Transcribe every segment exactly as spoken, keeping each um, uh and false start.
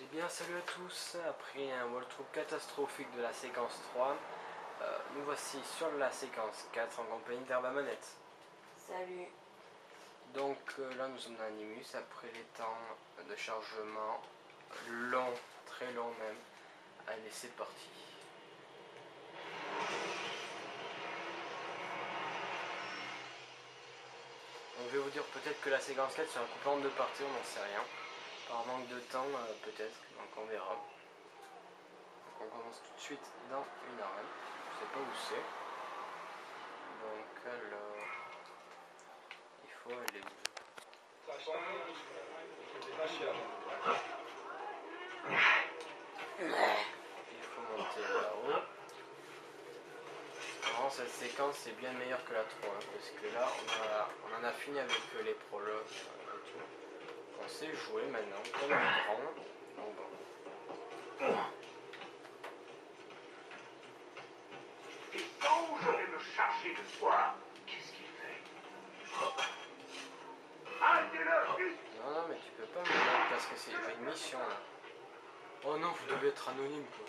Eh bien salut à tous, après un walkthrough catastrophique de la séquence trois, euh, nous voici sur la séquence quatre en compagnie d'Herbe à Manette. Salut. Donc euh, là nous sommes dans Animus après les temps de chargement longs, très longs même. Allez c'est parti. Donc, je vais vous dire peut-être que la séquence quatre c'est un couplet en deux parties, on n'en sait rien. Par manque de temps euh, peut-être, donc on verra. Donc, on commence tout de suite dans une arène, je sais pas où c'est. Donc alors, il faut aller où? Il faut monter là-haut. Vraiment cette séquence est bien meilleure que la trois, hein, parce que là on, a, on en a fini avec les prologues et tout. On sait jouer maintenant, comme les grands. Donc bon. Et quand je vais me charger le soir, qu'est-ce qu'il fait? Arrêtez-le, vite! Non, non, mais tu peux pas me mettre parce que c'est une mission là. Oh non, vous devez être anonyme quoi.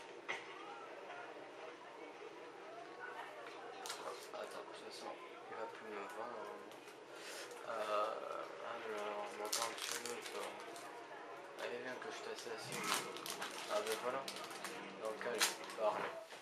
Attends, de toute façon, il va plus me vendre. Euh, alors, moi quand tu veux, toi. Allez, viens que je t'assassine. Ah ben voilà. Donc allez, parle.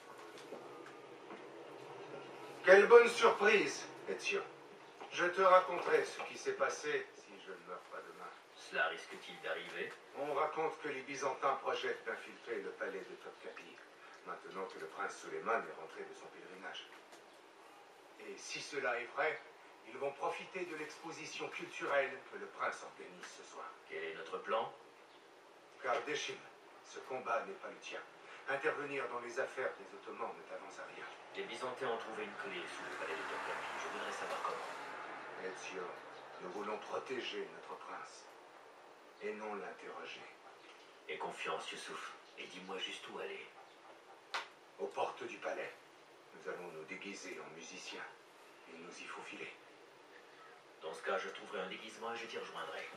Quelle bonne surprise, Ezio. Je te raconterai ce qui s'est passé si je ne meurs pas demain. Cela risque-t-il d'arriver? On raconte que les Byzantins projettent d'infiltrer le palais de Topkapi, maintenant que le prince Suleiman est rentré de son pèlerinage. Et si cela est vrai, ils vont profiter de l'exposition culturelle que le prince organise ce soir. Quel est notre plan? Kardashim, ce combat n'est pas le tien. Intervenir dans les affaires des Ottomans ne t'avance à rien. Les Byzantins ont trouvé une clé sous le palais de Topkapi. Je voudrais savoir comment. Ezio, nous voulons protéger notre prince, et non l'interroger. Aie confiance, Youssouf, et dis-moi juste où aller. Aux portes du palais, nous allons nous déguiser en musiciens, et nous y faufiler. Dans ce cas, je trouverai un déguisement et je t'y rejoindrai.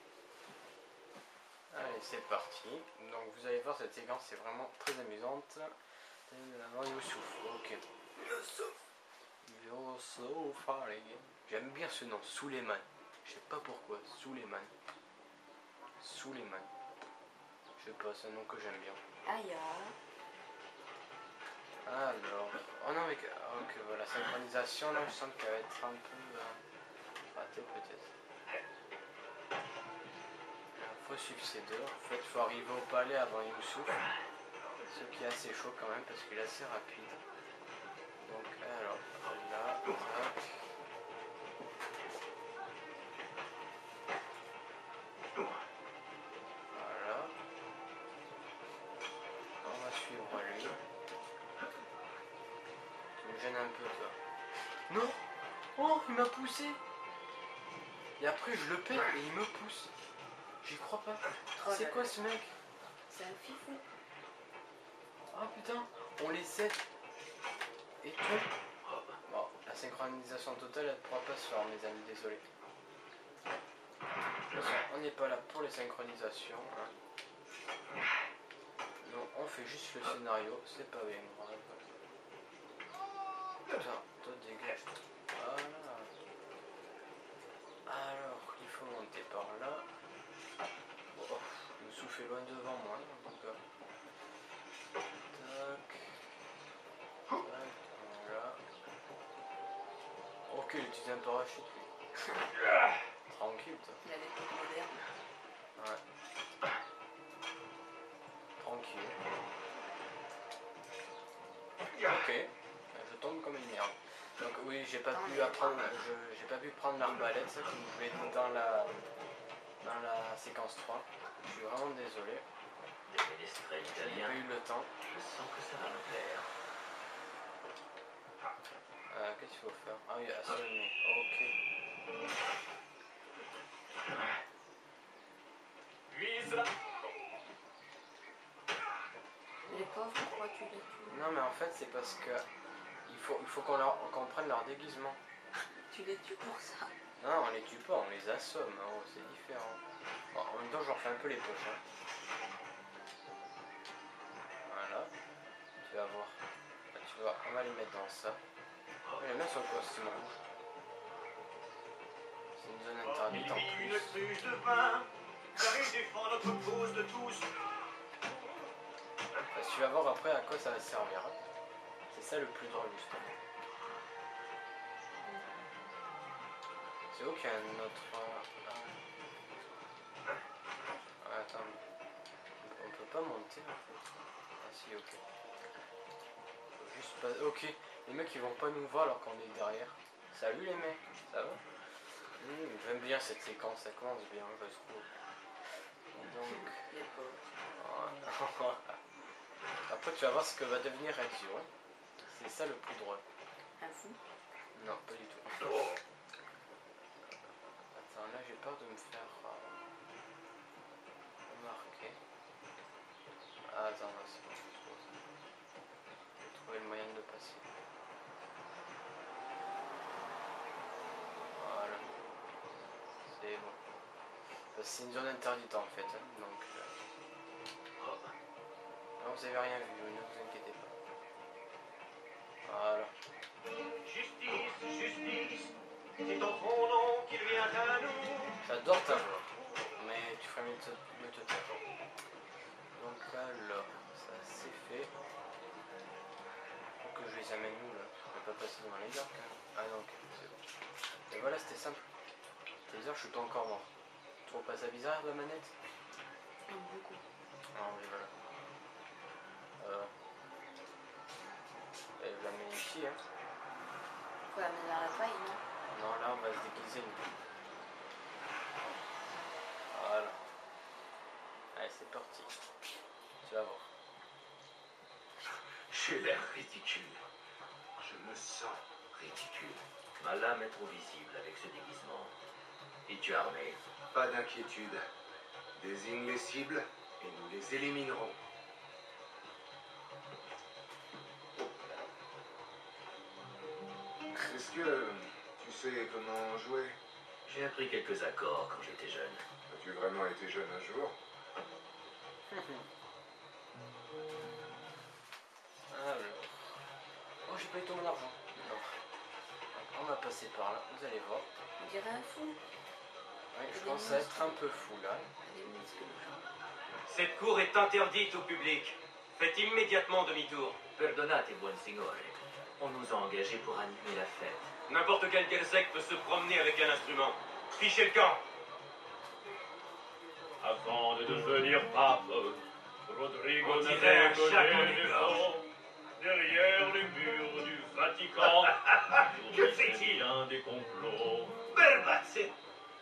Allez, c'est parti. Donc vous allez voir, cette séquence c'est vraiment très amusante. Avant Youssouf, ok. Youssouf. Youssouf, allez. J'aime bien ce nom, Suleiman. Je sais pas pourquoi, Suleiman. Suleiman. Je sais pas, c'est un nom que j'aime bien. Aya. Alors, oh non mais, ok, voilà, synchronisation, là je sens qu'elle va être un peu euh, ratée peut-être. Il faut suivre ces deux, en fait il faut arriver au palais avant Youssouf, ce qui est assez chaud quand même parce qu'il est assez rapide. Donc alors, là, tac. Voilà. On va suivre lui. Tu me gênes un peu toi. Non! Oh, il m'a poussé! Et après je le pète et il me pousse. J'y crois pas. Oh C'est là quoi là. ce mec? C'est un fifou. Ah putain, on les set. Et tout. Bon, la synchronisation totale elle ne pourra pas se faire mes amis, désolé. De toute façon, on n'est pas là pour les synchronisations. Hein. Non, on fait juste le scénario, c'est pas bien grave. Putain, toi dégage. Voilà. Alors, il faut monter par là. Oh, le souffle est loin devant moi, en tout cas. Tac. Tac, voilà. Ok, il utilise un parachute, lui. Tranquille, toi. Il a des trucs modernes. Ouais. Tranquille. Ok. Je tombe comme une merde. Donc oui, j'ai pas pu apprendre, je- j'ai pas pu prendre l'arbalète, ça qui me voulait dans la dans la séquence trois. Je suis vraiment désolé. Des ménestrels J'ai pas italiens. eu le temps. Je sens que ça va me plaire. Euh, Qu'est-ce qu'il faut faire? Ah oui, assommé. Ok. Vise-la! Les pauvres, pourquoi tu les tues? Non mais en fait c'est parce que il faut, il faut qu'on leur- qu'on prenne leur déguisement. Tu les tues pour ça. Non, on les tue pas, on les assomme, hein, c'est différent. Bon, en même temps je leur fais un peu les poches. Hein. Tu vas voir. Bah, tu vois, on va les mettre dans ça. On va les mettre sur le costume rouge. C'est une zone interdite en Une plus. cruche de vin, car il défend notre cause de tous. Bah, tu vas voir après à quoi ça va servir. Hein. C'est ça le plus drôle justement. C'est où qu'il y a un autre... Euh, ah, attends. On peut pas monter en fait. Ah si, ok. Faut juste pas... Ok. Les mecs ils vont pas nous voir alors qu'on est derrière. Salut les mecs, ça va? mmh, J'aime bien cette séquence, ça commence bien, je trouve. Donc... Les pauvres. Voilà. Après tu vas voir ce que va devenir Ezio. Hein. C'est ça le plus drôle. Un fou? Non, pas du tout. Attends, là j'ai peur de me faire euh, remarquer. Ah, attends, là c'est bon, je trouve. J'ai trouvé le moyen de passer. Voilà. C'est bon. C'est une zone interdite en fait, hein, donc... Euh... Non, vous avez rien vu, ne vous inquiétez pas. Voilà. Justice, justice, c'est en ton nom qu'il vient à nous. J'adore ta voix, mais tu ferais mieux de te, mieux te taire. Donc alors, ça c'est fait. Faut que je les amène où là? Je vais pas passer devant les arcs. Hein. Ah non, ok, c'est bon. Et voilà, c'était simple. Les heures, je suis pas encore mort. Tu trouves pas ça bizarre la manette? Non, beaucoup. Ah oui, voilà. Euh... Et je la mets ici, hein. Faut la mettre dans la paille, non? Non, là on va se déguiser. Nous. Voilà. Allez, c'est parti. Tu vas voir. J'ai l'air ridicule. Je me sens ridicule. Ma lame est trop visible avec ce déguisement. Es-tu armé? Pas d'inquiétude. Désigne les cibles et nous les éliminerons. Est-ce que tu sais comment jouer? J'ai appris quelques accords quand j'étais jeune. As-tu vraiment été jeune un jour? Alors... Oh, j'ai pas eu tout mon argent. Non. On va passer par là, vous allez voir. On dirait un fou. Oui, je pense être un peu fou là. Des muscles, genre. Cette cour est interdite au public. Faites immédiatement demi-tour. Perdonate, buon signore. On nous a engagés pour animer la fête. N'importe quel Gersec peut se promener avec un instrument. Fichez le camp. Avant de devenir pape, Rodrigo On dirait un n'avait connu chat qu'on les égorge. fonds derrière les murs du Vatican. Que fait-il? Bien des complots. Berbazze.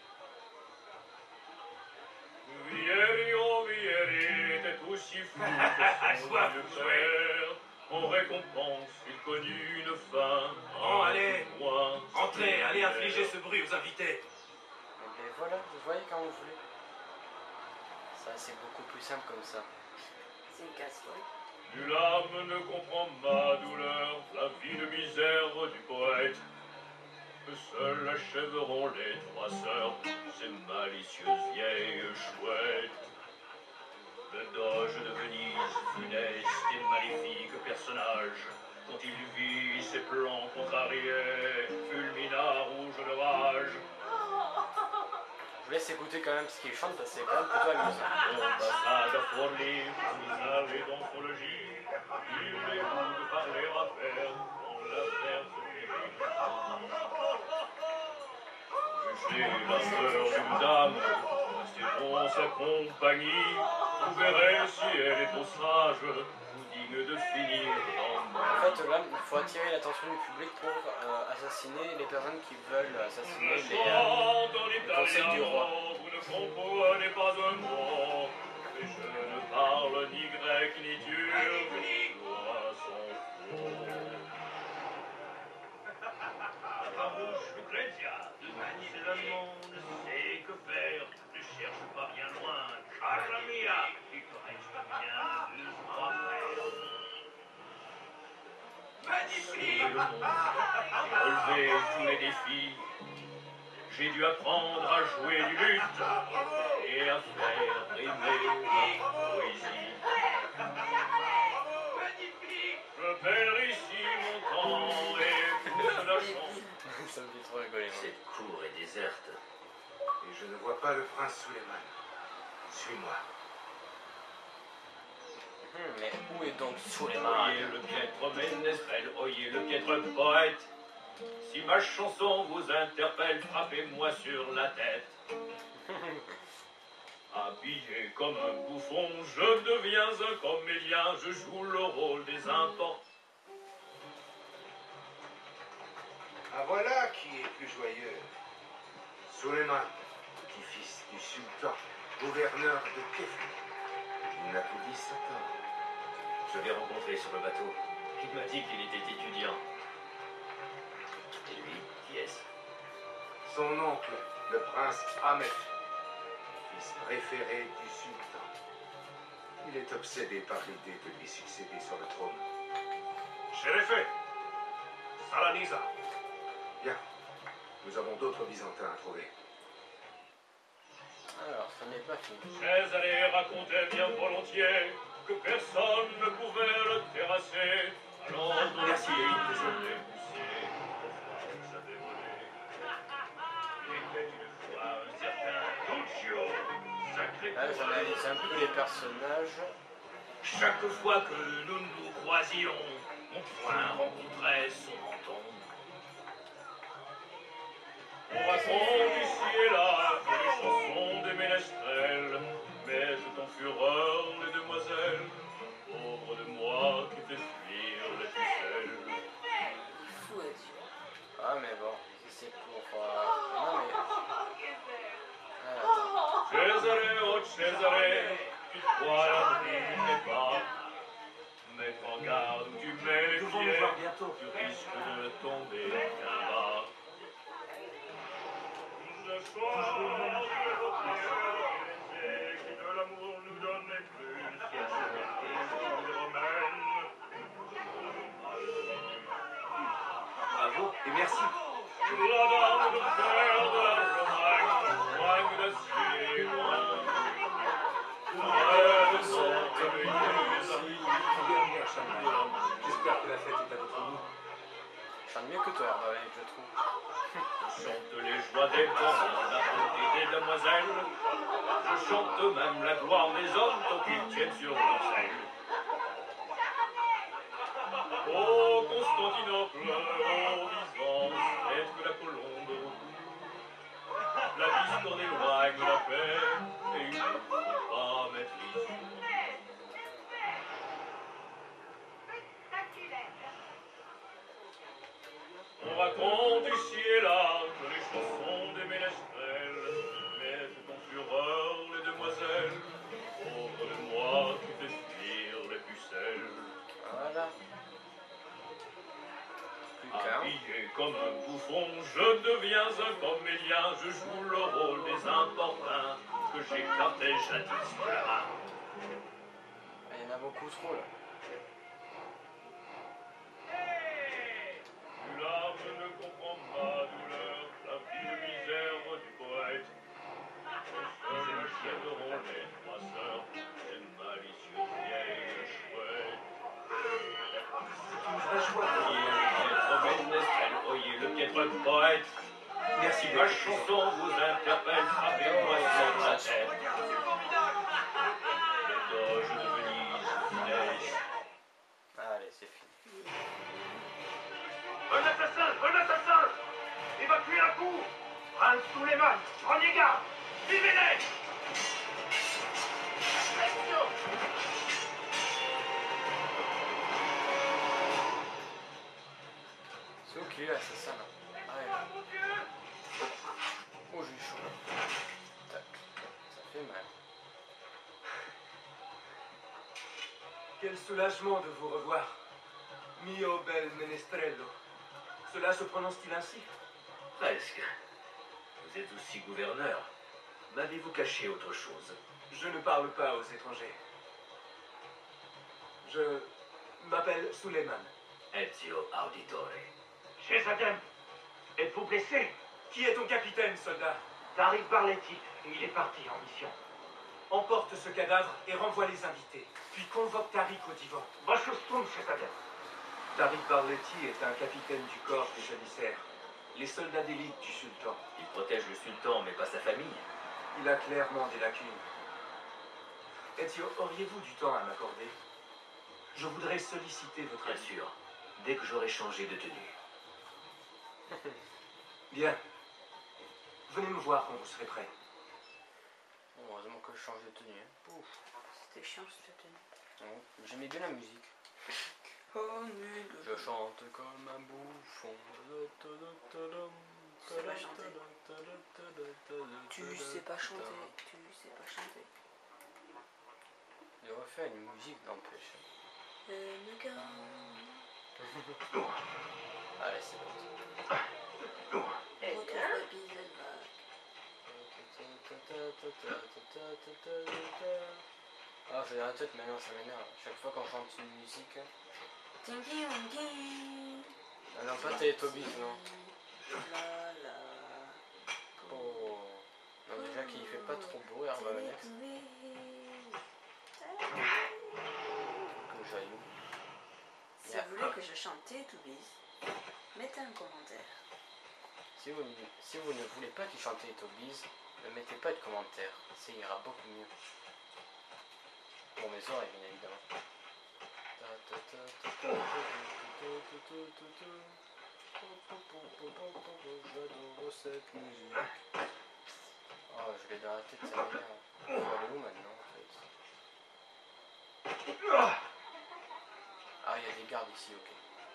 Vieri, oh Vieri, était aussi fou que son Soif, vieux vous père. En récompense, il connut une fin. Bon, allez. Moi, Entrez, allez infliger ce bruit aux invités. Et bien voilà, vous voyez quand vous voulez. Ça c'est beaucoup plus simple comme ça. C'est une casserole. Nulle âme ne comprend ma douleur, la vie de misère du poète. Que seuls achèveront les trois sœurs, ces malicieuses vieilles chouettes. Le doge de Venise, funeste et maléfique personnage, quand il vit ses plans contrariés, fulmina rouge de rage. Je vous laisse écouter quand même ce qu'il chante parce que c'est quand même plutôt amusant. Au passage à Forlì, vous avez dans son logis, il écoute parler à faire, on l'affaire se fait. Jugez la sœur d'une dame, restez dans sa compagnie, vous verrez si elle est au sage, ou digne de finir dans En fait là, il faut attirer l'attention du public pour euh, assassiner les personnes qui veulent assassiner les, euh, les conseils du roi. Vous ne comprenez pas un mot, et je ne parle ni grec ni turc, loin s'en faut. Farouche Lucrezia, c'est le monde sait que faire. Ne cherche pas bien loin. Cara mia, il te reste bien deux ou trois frères. Magnifique! Le monde a relevé tous les défis. J'ai dû apprendre à jouer du luth et à faire aimer la poésie. Magnifique! Certes. Et je ne vois pas le prince Suleiman. Suis-moi. Hum, mais où est donc Suleiman? Oyez le piètre ménestrel, oyez le piètre poète. Si ma chanson vous interpelle, frappez-moi sur la tête. Habillé comme un bouffon, je deviens un comédien, je joue le rôle des importants. Ah voilà qui est plus joyeux. Suleiman, petit-fils du sultan, gouverneur de Kefri. Il n'a que dix-sept ans. Je l'ai rencontré sur le bateau. Il m'a dit qu'il était étudiant. Et lui, qui est-ce? Son oncle, le prince Ahmed, fils préféré du sultan. Il est obsédé par l'idée de lui succéder sur le trône. Shérifé, Salaniza. Bien, nous avons d'autres Byzantins à trouver. Alors, ça n'est pas fini. Césarée racontait bien volontiers que personne ne pouvait le terrasser. Alors, Merci, il Élie. savait voler. Il était une fois un certain Duccio, sacré Là, j'analyse un peu les personnages. Chaque fois que nous nous croisions, mon poing rencontrait son menton. On raconte ici et là les chansons des ménestrels, mais tout en fureur les demoiselles, pauvres de moi qui fait fuir les ficelles. Fou là-dessus. Ah, mais bon, si c'est pour. euh, Non, mais. Ah, attends. Césaré, oh Césaré, tu crois la vie n'est pas. Mais prends garde où tu mets les Nous devons nous pieds, voir bientôt. tu risques de tomber bien bas. Ce soir, qui de l'amour nous donne plus, romaine. Bravo et merci. La dame de fer de la Romagne, soigne d'acier noir. Rêve sans réveiller. Gouverneur Chaman, j'espère que la fête est à votre goût. Chante mieux que toi, Hervé, je trouve. Chante les joies des bons, la beauté des demoiselles. Je chante même la gloire des hommes tant qu'ils tiennent sur leur selle. Ô Constantinople, ô Byzance, est-ce que la colombe la discorde éloigne la paix et il ne faut pas mettre l'issue. On raconte ici et là les chansons des ménestrels, mais tout en fureur les demoiselles, pauvres de moi qui fait fuir les pucelles. Voilà. Plus qu'un. Habillé comme un bouffon, je deviens un comédien, je joue le rôle des importuns que j'écartais jadis sous la main. Il y en a beaucoup trop là. L'âme ne comprend ma douleur, la vie de misère du poète. Seuls achèveront les trois sœurs, ces malicieuses vieilles chouettes. Une vraie joie. Oyez le piètre ménestrel, oyez le piètre poète. Merci Ma beaucoup. chanson vous interpelle, frappez-moi sur la tête. Les doges de Venise vous laissent. Allez, c'est fini. Un assassin, un assassin. Évacuez la cour. Prince Suleiman, prenez garde. Vivez-les. C'est ok là, c'est ça là. Allez. Oh, j'ai chaud. Tac. Ça fait mal. Quel soulagement de vous revoir. Mio bel menestrello. Cela se prononce-t-il ainsi? Presque. Vous êtes aussi gouverneur. M'avez-vous caché autre chose? Je ne parle pas aux étrangers. Je m'appelle Suleiman. Ezio Auditore. Chez Adem, êtes-vous blessé? Qui est ton capitaine, soldat? Tariq Barletti, il est parti en mission. Emporte ce cadavre et renvoie les invités. Puis convoque Tariq au divan. Vachostum, chez Adem. Tariq Barletti est un capitaine du corps des janissaires. Les soldats d'élite du sultan. Il protège le sultan, mais pas sa famille. Il a clairement des lacunes. Ezio, auriez-vous du temps à m'accorder? Je voudrais solliciter votre Bien avis. sûr, dès que j'aurai changé de tenue. Bien. Venez me voir quand vous serez prêt. Heureusement que je change de tenue. Hein. Pouf. C'était chiant cette tenue. Ouais. J'aimais bien la musique. Oh nul. Je chante comme un bouffon. Tu sais pas chanter. Tu sais pas chanter. Tu sais pas chanter. Il aurait fait une musique n'empêche. Euh, me gars. Allez, c'est bon. Retrouve Papy Zelbach. Ah, j'ai la tête maintenant, ça m'énerve. Chaque fois qu'on chante une musique. Tinky Winky. Ah non, pas Télétobies, non. La la. Oh. Non, déjà qu'il fait pas trop beau, Hervé Manette. Que j'aille où? Si vous voulez que je chante Teletubbies, mettez un commentaire. Si vous, si vous ne voulez pas qu'il chante Teletubbies, ne mettez pas de commentaires. Ça ira beaucoup mieux. Pour mes oreilles, bien évidemment. J'adore cette musique. Oh, je l'ai dans la tête, ça m'énerve. Il faut aller où maintenant en fait? Ah, il y a des gardes ici, ok.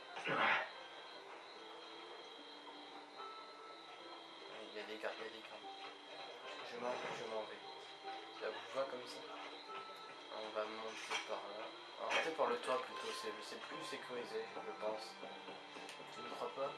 Il y a des gardes, il y a des gardes. Je m'en vais, je m'en vais. Ça vous va comme ça? On va monter par là. On va monter par le toit plutôt, c'est plus sécurisé, je pense. Tu ne crois pas?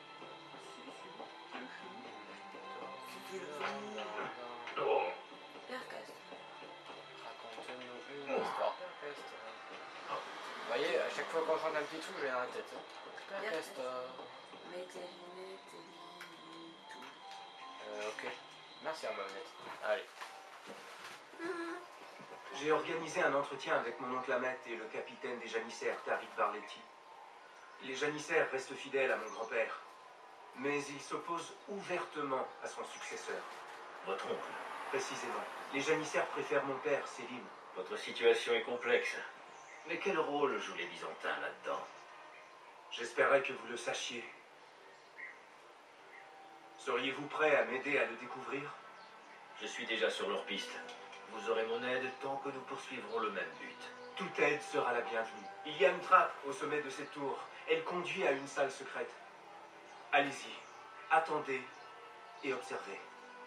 Père Castor. Raconte-nous une histoire, Père Castor. Vous voyez, à chaque fois qu'on chante un petit truc, j'ai dans la tête. Hein. Père Castor. Mettez-lui, mettez-lui tout. Euh, ok. Merci, Arbonnette. Allez. J'ai organisé un entretien avec mon oncle Ahmet et le capitaine des janissaires, Tariq Barletti. Les janissaires restent fidèles à mon grand-père, mais ils s'opposent ouvertement à son successeur. Votre oncle. Précisément. Les janissaires préfèrent mon père, Selim. Votre situation est complexe. Mais quel rôle jouent les Byzantins là-dedans? J'espérais que vous le sachiez. Seriez-vous prêt à m'aider à le découvrir? Je suis déjà sur leur piste. Vous aurez mon aide tant que nous poursuivrons le même but. Toute aide sera la bienvenue. Il y a une trappe au sommet de cette tour. Elle conduit à une salle secrète. Allez-y, attendez et observez.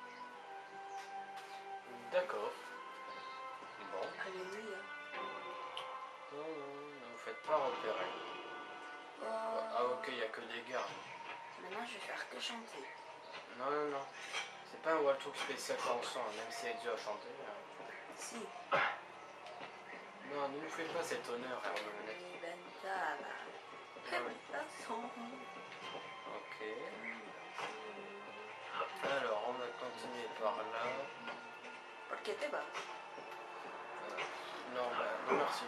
D'accord. Bon. Alléluia. Oh, ne vous faites pas repérer. Oh. Ah ok, il n'y a que des gardes. Maintenant, je vais faire que chanter. Non, non, non. C'est pas un Waltrook spécial chanson, même si Ezio a chanté. Hein. Si. Non, ne nous fais pas cet honneur, Arbonnette. Diventava. Capitason. Ok. Alors, on va continuer par là. Perché te vas? Euh, non, bah, non merci.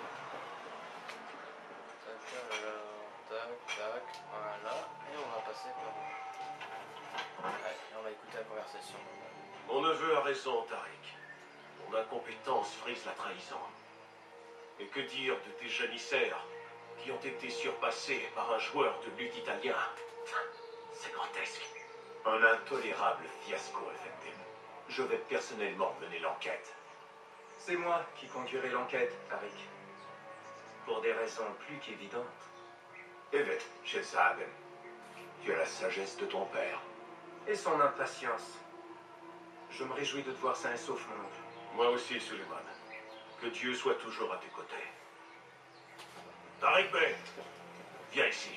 Tac, alors, tac, tac, voilà. Et on va passer par là. Allez, on va écouter la conversation. Mon neveu a raison, Tariq. Mon incompétence frise la trahison. Et que dire de tes janissaires qui ont été surpassés par un joueur de lutte italien? C'est grotesque. Un intolérable fiasco, Effendim. Je vais personnellement mener l'enquête. C'est moi qui conduirai l'enquête, Tariq. Pour des raisons plus qu'évidentes. Evet, Shehzaden, tu as la sagesse de ton père. Et son impatience. Je me réjouis de te voir sain et sauf, mon oncle. Moi aussi, Suleiman. Que Dieu soit toujours à tes côtés. Tariq Bey, viens ici.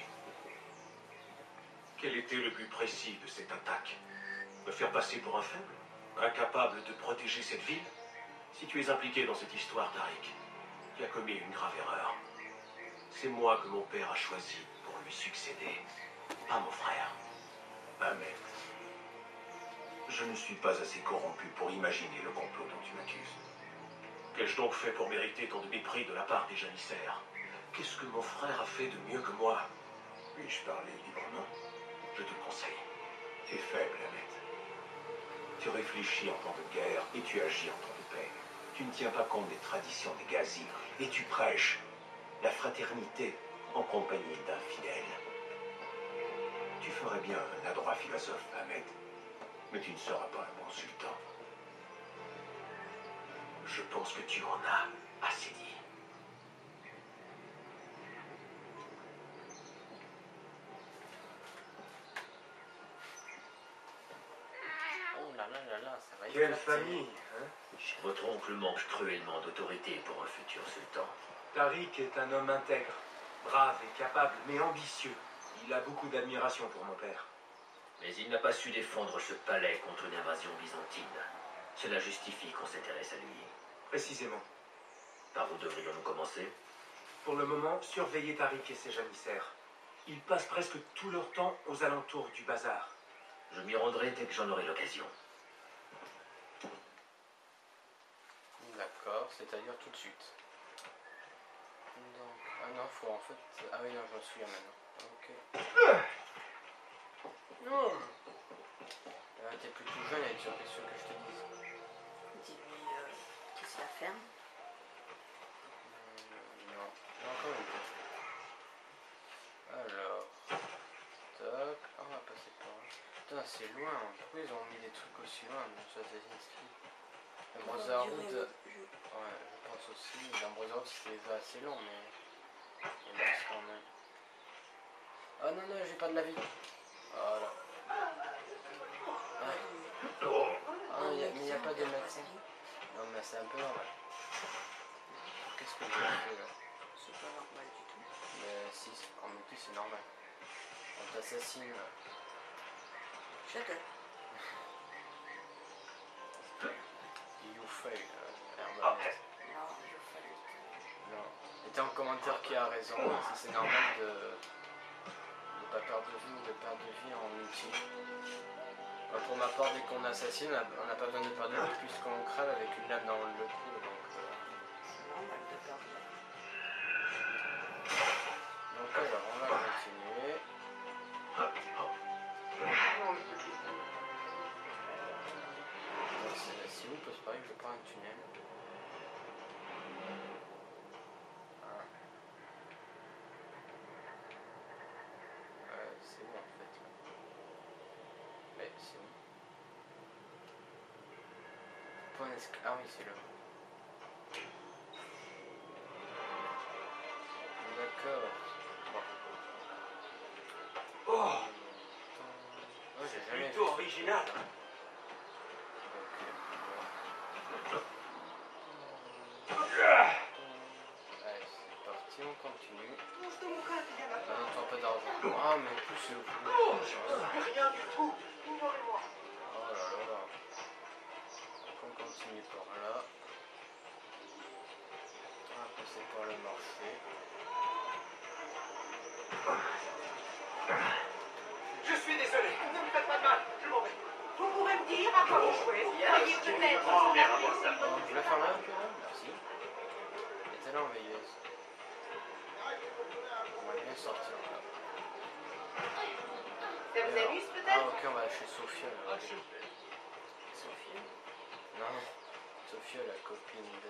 Quel était le but précis de cette attaque? Me faire passer pour un faible? Incapable de protéger cette ville? Si tu es impliqué dans cette histoire, Tariq, tu as commis une grave erreur. C'est moi que mon père a choisi pour lui succéder, pas mon frère. Ahmed, je ne suis pas assez corrompu pour imaginer le complot dont tu m'accuses. Qu'ai-je donc fait pour mériter tant de mépris de la part des janissaires? Qu'est-ce que mon frère a fait de mieux que moi? Puis-je parler librement? Je te le conseille. Tu es faible, Annette. Tu réfléchis en temps de guerre et tu agis en temps de paix. Tu ne tiens pas compte des traditions des Ghazi et tu prêches la fraternité en compagnie d'infidèles. Tu ferais bien un adroit philosophe, Ahmed, mais tu ne seras pas un bon sultan. Je pense que tu en as assez dit. Oh là là là là, ça va Quelle éclater. famille, hein? Votre oncle manque cruellement d'autorité pour un futur sultan. Tariq est un homme intègre, brave et capable, mais ambitieux. Il a beaucoup d'admiration pour mon père. Mais il n'a pas su défendre ce palais contre une invasion byzantine. Cela justifie qu'on s'intéresse à lui. Précisément. Par où devrions-nous commencer? Pour le moment, surveillez Tariq et ses janissaires. Ils passent presque tout leur temps aux alentours du bazar. Je m'y rendrai dès que j'en aurai l'occasion. D'accord, c'est-à-dire tout de suite. Donc, ah non, faut en fait... Ah oui, non, je me souviens maintenant. Ok. Non. Euh, T'es plutôt jeune, avec sur question que je te dise. Dis-lui euh, qu'il se la ferme. Hum, non, non, quand même pas. Alors... Toc. Ah, on va passer par là. Putain, c'est loin. Pourquoi ils ont mis des trucs aussi loin dans Assassin's Creed? Le Brotherhood... Ouais, je pense aussi. Dans Brotherhood, c'était assez long, mais... Il reste quand même. Ah non, non, j'ai pas de la vie. Voilà. Ah, ah y a, mais il n'y a pas de médecin. Non, mais c'est un peu normal. Qu'est-ce que j'ai fait là? C'est pas normal du tout. Mais si, en multi, c'est normal. On t'assassine. Shut up. You fail, euh, Hermanès. Non, je fais. Non. Mettez en commentaire qui a raison, si c'est normal de ne pas perdre de vie ou de perdre de vie en multi. Bah, pour ma part, dès qu'on assassine, on n'a pas besoin de perdre de vie puisqu'on crève avec une lame dans le cou. Donc, euh... C'est normal de perdre. donc alors, on va continuer. Si vous pose pareil, je prends un tunnel. Ah. Euh, c'est où en fait? Mais c'est où? Point esca... Ah oui, c'est là. D'accord. Bon. Oh, Oh, j'ai jamais plutôt vu. original. Allez, c'est parti, on continue. Ah non, tu as pas d'argent. Ah, mais plus c'est au plus. Rien du tout. Oh là là là. Donc on continue par là. On va passer par le marché. Je suis désolé. Ne me faites pas de mal. Je m'en vais. Vous pourrez me dire à quoi vous jouez? Vous croyez peut-être Oh, merde, voir ça. Oh, je vais faire là un peu là, merci. Et là en veilleuse. On va bien sortir là. Ça vous Alors, amuse ah peut-être? ok, on va chez Sophia là. Sophie. Non, Sophia la copine de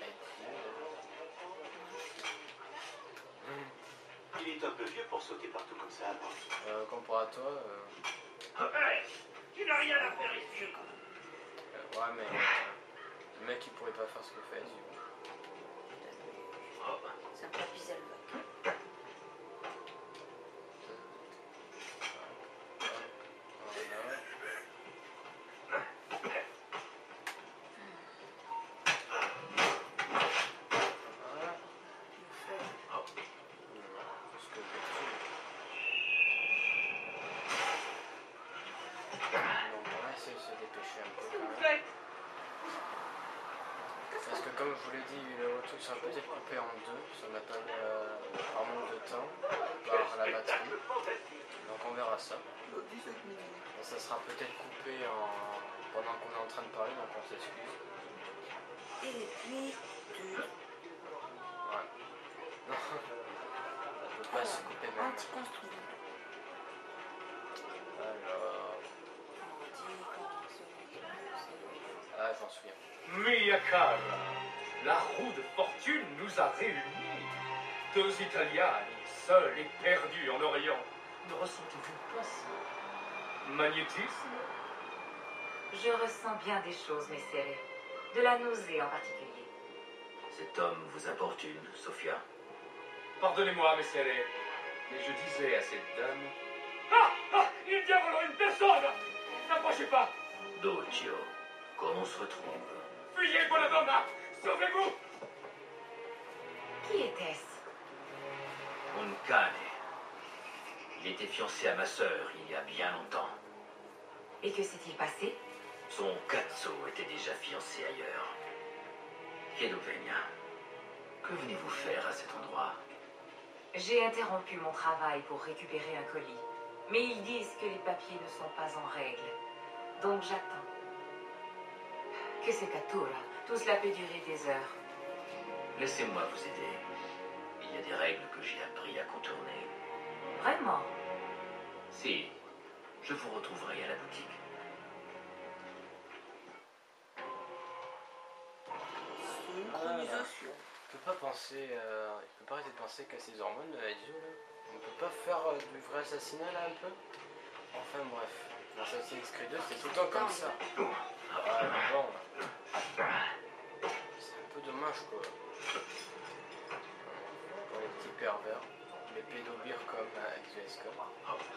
Il est un peu vieux pour sauter partout comme ça. euh, comparé à toi, euh, Hey, tu n'as rien à faire ici. euh, ouais mais euh, le mec il pourrait pas faire ce que fait Ezio. C'est un peu bizarre. Voilà. Voilà. Parce que je donc on va essayer de se dépêcher un peu quand même. Parce que comme je vous l'ai dit, le truc sera peut-être coupé en deux, ça m'appelle euh, par manque de temps, par la batterie. Donc on verra ça. Et ça sera peut-être coupé en... pendant qu'on est en train de parler, donc on s'excuse. Et puis, tu... Ouais. Non, ça peut pas se couper même. Anti-construit. Alors... souviens. Mia cara, la roue de fortune nous a réunis. Deux Italiani, seuls et perdus en Orient. Ne ressentez-vous pas ça? Magnétisme? Je ressens bien des choses, Messere. De la nausée en particulier. Cet homme vous importune, Sophia. Pardonnez-moi, Messere, mais je disais à cette dame... Ah! Ah! Il diavolo, une personne! N'approchez pas! Docio, qu'on se retrouve. Fuyez, Bonadonna! Sauvez-vous! Qui était-ce? Un cane. Il était fiancé à ma sœur il y a bien longtemps. Et que s'est-il passé? Son cazzo était déjà fiancé ailleurs. Chiedo venia. Que venez-vous faire à cet endroit? J'ai interrompu mon travail pour récupérer un colis. Mais ils disent que les papiers ne sont pas en règle. Donc j'attends. Que c'est Catura. Tout cela peut durer des heures. Laissez-moi vous aider. Il y a des règles que j'ai appris à contourner. Vraiment? Si, je vous retrouverai à la boutique. Synchronisation. Il peut pas penser, euh, il peut pas arrêter de penser qu'à ses hormones, euh, Ezio, là. On peut pas faire euh, du vrai assassinat là un peu. Enfin bref, dans Assassin's Creed deux c'était tout le temps comme ça. Ah mais bon, c'est un peu dommage quoi. Pour les petits pervers, les pédobires comme euh, Ezio Escobar.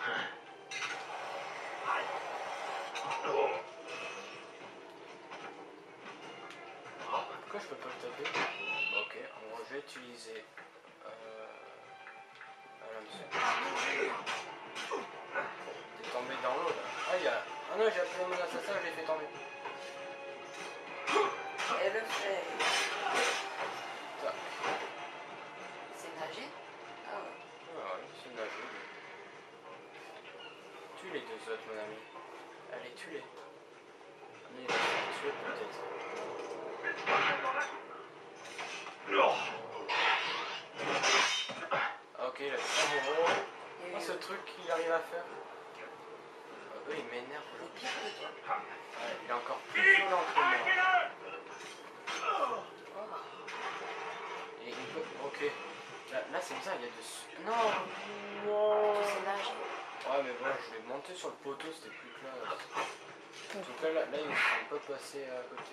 Pourquoi je peux pas le taper? Ok, en gros je vais utiliser euh, à l'hameçon. T'es tombé dans l'eau là. Ah, il y a... ah non, j'ai appelé mon assassin, je l'ai fait tomber. Et le fait. Tac. C'est nager? Ah ouais. Ah ouais, c'est nager. Tue les deux autres, mon ami. Allez, tue-les. On est tuer peut-être. Ok, là, c'est gros. Oh, ce truc qu'il arrive à faire. Euh, eux, il m'énerve. C'est pire que toi. Ouais, il est encore plus violent que moi. Et il peut... Ok. Là, là c'est bizarre, il y a de... Non. Non. Tu sais nager. Ouais, mais bon, je vais monter sur le poteau, c'était plus classe. En tout cas, là, là ils ne sont pas passés à côté.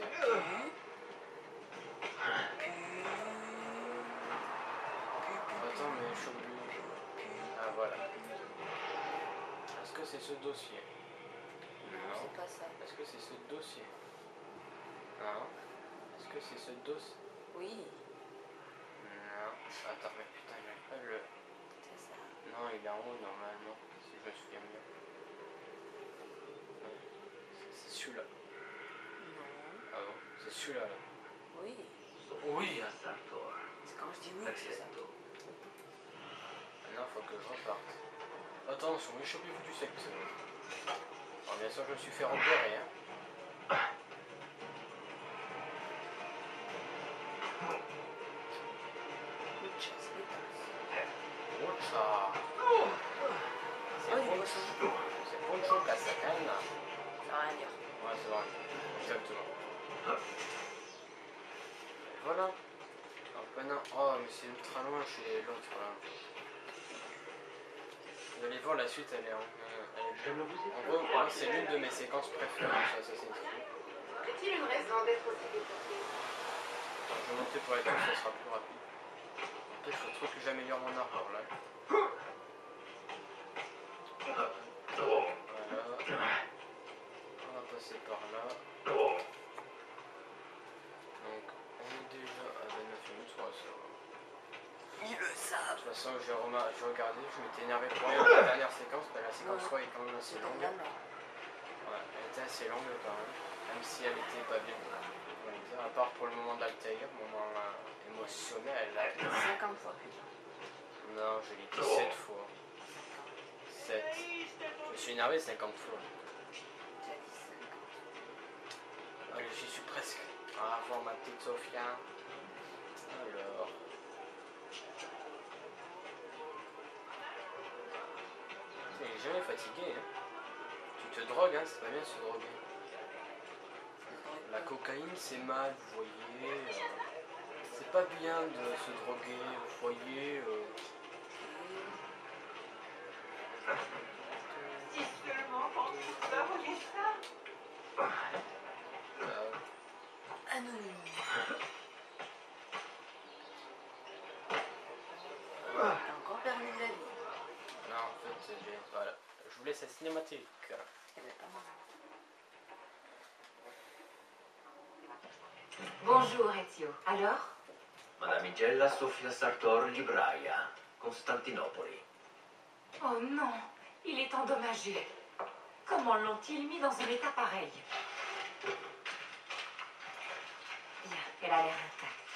Attends, mais je suis obligé. Ah, voilà. Est-ce que c'est ce dossier? Non, c'est pas ça. Est-ce que c'est ce dossier? Non. Est-ce que c'est ce dossier? Oui, Non. Attends, mais putain, il n'y a pas le... c'est ça. Non, il est en haut normalement, si je me souviens bien. Ouais. C'est celui-là. Non. Ah bon? C'est celui-là, là. Oui. Oui. C'est quand je dis oui, c'est ça. Maintenant, faut que je reparte. Attention, échappez-vous du secteur. Alors, bien sûr, je me suis fait repérer, hein. Rocha. C'est Oh, il Poncho. voit son- C'est Poncho Casacana. Ça veut rien dire. Ouais, c'est vrai. Exactement. Et voilà. Alors, maintenant... Oh, mais c'est ultra loin chez l'autre, là. Vous allez voir, la suite, elle est en... Elle est belle. En gros, moi, c'est l'une de mes séquences préférées sur Assassin's Creed. Y a-t-il une raison d'être aussi déporté? Attends, je vais monter pour être sûr que ça sera plus rapide. Peut-être qu'il faut trop que j'améliore mon armure, là. Voilà. On va passer par là. Donc, on est déjà à vingt-neuf minutes, ouais, ça va. Ils le savent. De toute façon, j'ai remar- j'ai regardé, je m'étais énervé pour rien dans la dernière séquence, mais la séquence trois est quand même assez longue. Ouais, elle était assez longue quand même, même si elle était pas bien. On va dire, à part pour le moment d'Altaïr, moment euh, émotionnel. Là. cinquante fois plus. Non, je l'ai dit sept fois. sept. Je me suis énervé cinquante fois. Tu as dit cinquante. Allez, j'y suis presque. Ah, voir ma petite Sophia. Alors. Il est jamais fatigué, hein. Tu te drogues, hein, c'est pas bien de se droguer. La cocaïne c'est mal, vous voyez. Euh, c'est pas bien de se droguer, vous voyez. Euh. Si seulement quand tu vas voyez ça. Euh, Ah non, non, non. T'as encore perdu de la vie. non, en fait, j'ai. Voilà. Je vous laisse la cinématique. Eh ben, pas mal. Bonjour, Ezio. Alors? Madamigella Sofia Sartor, libraia, Costantinopoli. Oh non, il est endommagé. Comment l'ont-ils mis dans un état pareil? Bien, elle a l'air intacte.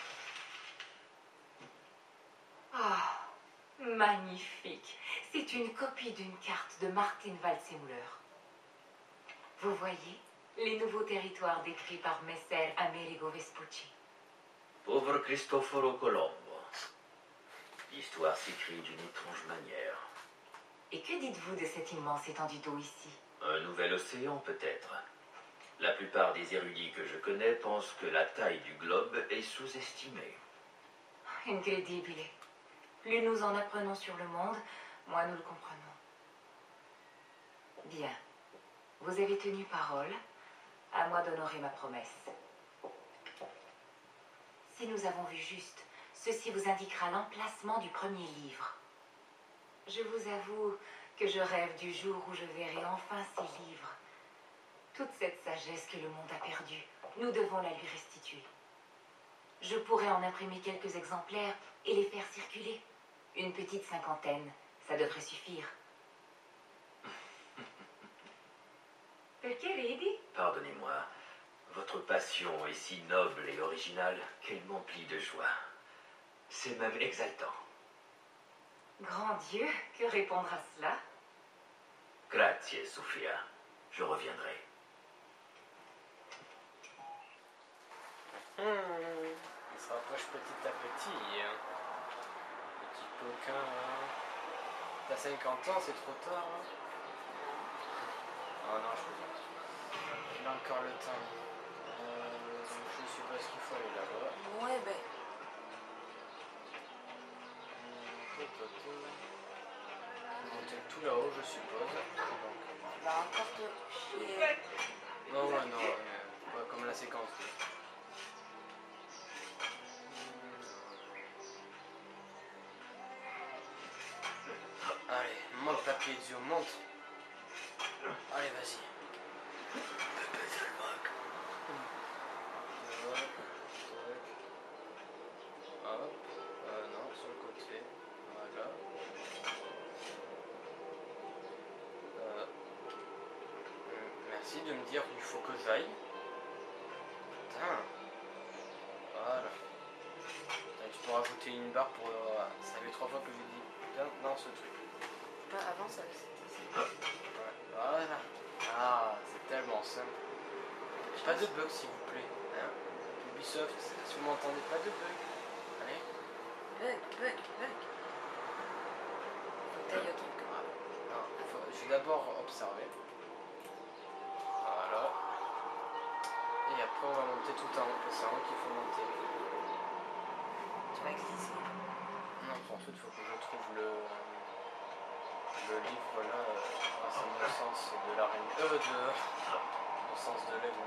Ah, magnifique. C'est une copie d'une carte de Martin Waldseemüller. Vous voyez, les nouveaux territoires décrits par Messer Amerigo Vespucci. Pauvre Cristoforo Colombo. L'histoire s'écrit d'une étrange manière. Et que dites-vous de cette immense étendue d'eau ici? Un nouvel océan, peut-être. La plupart des érudits que je connais pensent que la taille du globe est sous-estimée. Incredibile. Plus nous en apprenons sur le monde, moins nous le comprenons. Bien. Vous avez tenu parole. À moi d'honorer ma promesse. Si nous avons vu juste, ceci vous indiquera l'emplacement du premier livre. Je vous avoue que je rêve du jour où je verrai enfin ces livres. Toute cette sagesse que le monde a perdue, nous devons la lui restituer. Je pourrais en imprimer quelques exemplaires et les faire circuler. Une petite cinquantaine, ça devrait suffire. Perché ridi? Pardonnez-moi, votre passion est si noble et originale qu'elle m'emplit de joie. C'est même exaltant. Grand Dieu, que répondre à cela? Grazie, Sofia. Je reviendrai. Mmh, il se rapproche petit à petit. Hein. Petit coquin. Hein. T'as cinquante ans, c'est trop tard. Hein. Oh non, je peux pas. Il a encore le temps. Euh, je suppose qu'il faut aller là-bas. Ouais, ben. Monter tout là-haut, je suppose. Donc, Va encore te chier. non, ouais, non, ouais, pas comme la séquence. Allez, monte papier Ezio, monte. Allez, vas-y. Hop, euh, non, sur le côté. Voilà. Euh, merci de me dire où il faut que j'aille. Putain. Voilà. Et tu peux rajouter une barre pour... Euh, ça fait trois fois que je dis putain dans ce truc. Pas avant, ça c'était. Ouais, voilà. Ah, c'est tellement simple. Pas de bug s'il vous plaît. Hein Ubisoft, si vous m'entendez, pas de bug. Allez. Bug, bug, bug. Faut que t'ailles quelque part. Non, faut, je vais d'abord observer. Voilà. Et après on va monter tout en haut. C'est en haut qu'il faut monter. Tu vas glisser. Non, en fait, il faut que je trouve le, le livre là. Euh, c'est mon sens de l'araignée. Euh, de. Mon sens de l'aigle.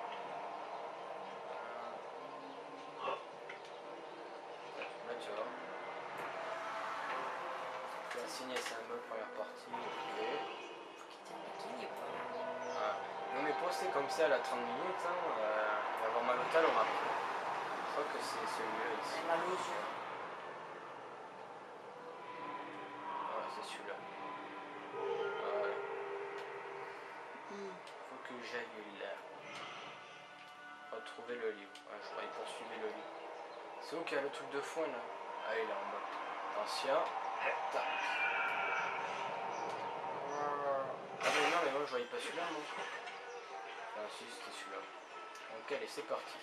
Là, tu vois. Tu as signé symbole première partie. Ok. Faut qu'il tienne l'équilibre. Ah. Non, mais poster comme ça à la trente minutes, hein, euh, il va avoir mal au talon après. Je crois que c'est celui-là ici. J'ai mal aux yeux. Ouais, c'est celui-là. Voilà. Mm. Faut que j'aille là. Retrouver le livre. Ouais, je croyais poursuivre le livre. C'est où qu'il y a le truc de foin là? Ah, il est en mode. Attention. Tac. Ah, mais non, mais moi je voyais pas celui-là, moi. Ah, si, c'était celui-là. Donc, allez, c'est parti.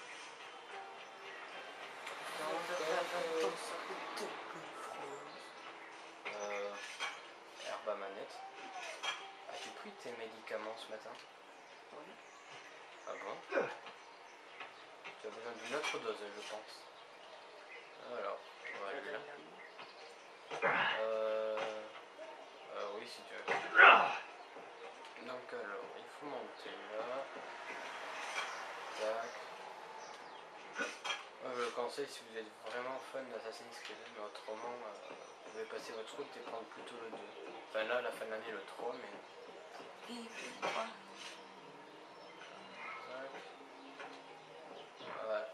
Euh, herbe à manette. As-tu pris tes médicaments ce matin? Oui. Ah bon? Tu as besoin d'une autre dose, je pense. Alors, voilà. Euh... euh... Oui, si tu veux. Donc alors, il faut monter là. Tac. Euh, je le conseille si vous êtes vraiment fan d'Assassin's Creed, mais autrement, euh, vous pouvez passer votre route et prendre plutôt le deux. Enfin là, à la fin de l'année, le trois, mais... Oui, le trois. Tac. Voilà.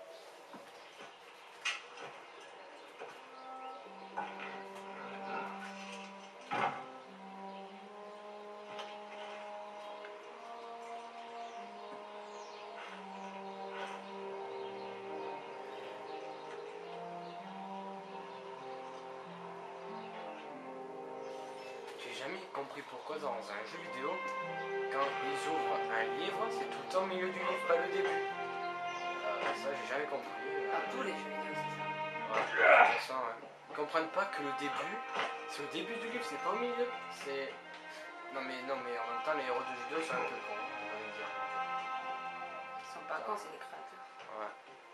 J'ai jamais compris pourquoi dans un jeu vidéo, quand ils ouvrent un livre, c'est tout le temps au milieu du livre, pas le début. Euh, ça, j'ai jamais compris. Dans tous les jeux vidéo, c'est ça. Ouais, de toute façon, ouais. Ils comprennent pas que le début, c'est au début du livre, c'est pas au milieu. C'est. Non mais non mais en même temps, les héros de jeux vidéo sont un peu cons, j'ai envie de dire. Ils sont pas cons, c'est les créateurs. Ouais.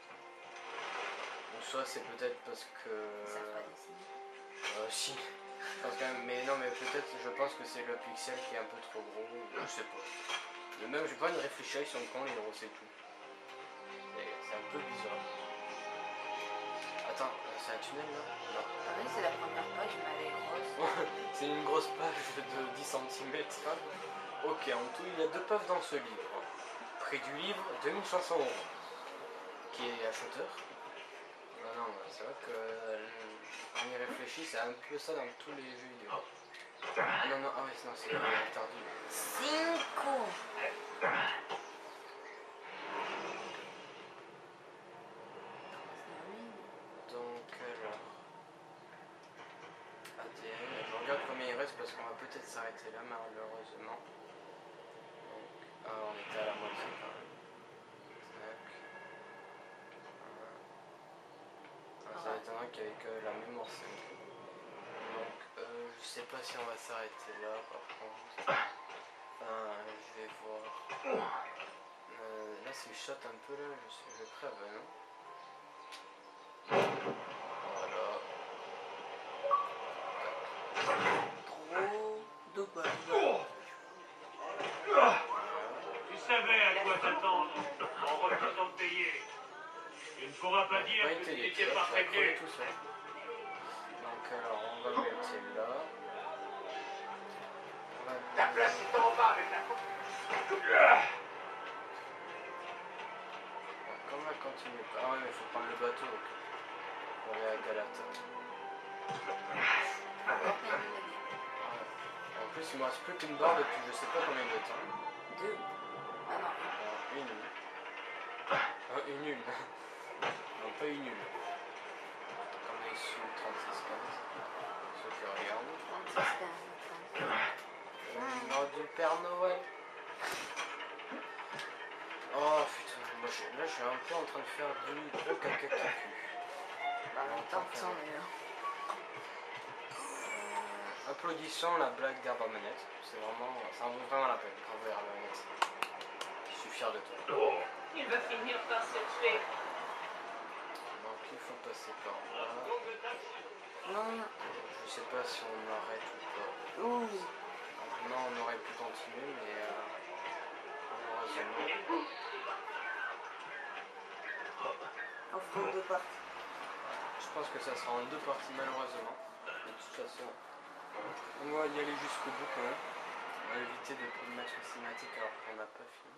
Ou soit c'est peut-être parce que. Ils savent pas dessiner. Euh, si. Je pense quand même, mais non, mais peut-être, je pense que c'est le pixel qui est un peu trop gros, je sais pas. Mais même, j'ai pas envie de réfléchir, ils sont cons, les héros, c'est tout. C'est un peu bizarre. Attends, c'est un tunnel là? Non. Ah oui, c'est la première page, mais elle est grosse. C'est une grosse page de dix centimètres. Ok, en tout, il y a deux pages dans ce livre. Prix du livre, deux mille cinq cents euros. Qui est acheteur. Non, non, c'est vrai que on y réfléchit, c'est un peu ça dans tous les jeux vidéo. Ah non, non, ah oui, non, c'est interdit. Cinco. Donc, alors. A D N, je regarde combien il reste parce qu'on va peut-être s'arrêter là, malheureusement. Donc, ah, on était à la moitié quand même. Tac. Ah, ça m'étonnerait qu'il n'y avait que la mémoire cinq. Donc, euh, je sais pas si on va s'arrêter là par contre. Enfin, je vais voir. Euh, là, s'il chote un peu, là, je, suis, je crève, non? Voilà. Trop de balles. Tu savais à quoi t'attendre en refusant de payer. Tu ne pourras pas dire que tu n'étais pas prévenu. Tout seul. Donc, alors, on va le mettre là. On va... Ta place est en bas avec la coupe. Comment on va continuer? Ah ouais, mais il faut prendre le bateau. Okay. Pour aller à Galata. En plus, il me reste plus qu'une barre depuis je sais pas combien de temps. Deux. Ah non. Alors, une. Ah, une nulle. Non, pas une nulle. On est sur trente-six quinze. Ceux qui regardent. trente-six quinze. Non, du Père Noël. Oh putain, moi, je, là je suis un peu en train de faire du gros caca qui pue. Bah, en même temps, ça, on est là. Euh, applaudissons la blague d'Herbe à manette. C'est vraiment, ça en vaut vraiment la peine. Bravo Herbe à manette. Je suis fier de toi. Il va finir par se tuer. Donc il faut passer par là. Non, non. Je sais pas si on arrête ou pas. Ouh. Non, on aurait pu continuer, mais euh, malheureusement. Offre deux parties. Je pense que ça sera en deux parties, malheureusement. De toute façon, on va y aller jusqu'au bout quand même. On va éviter de mettre une cinématique alors qu'on n'a pas fini.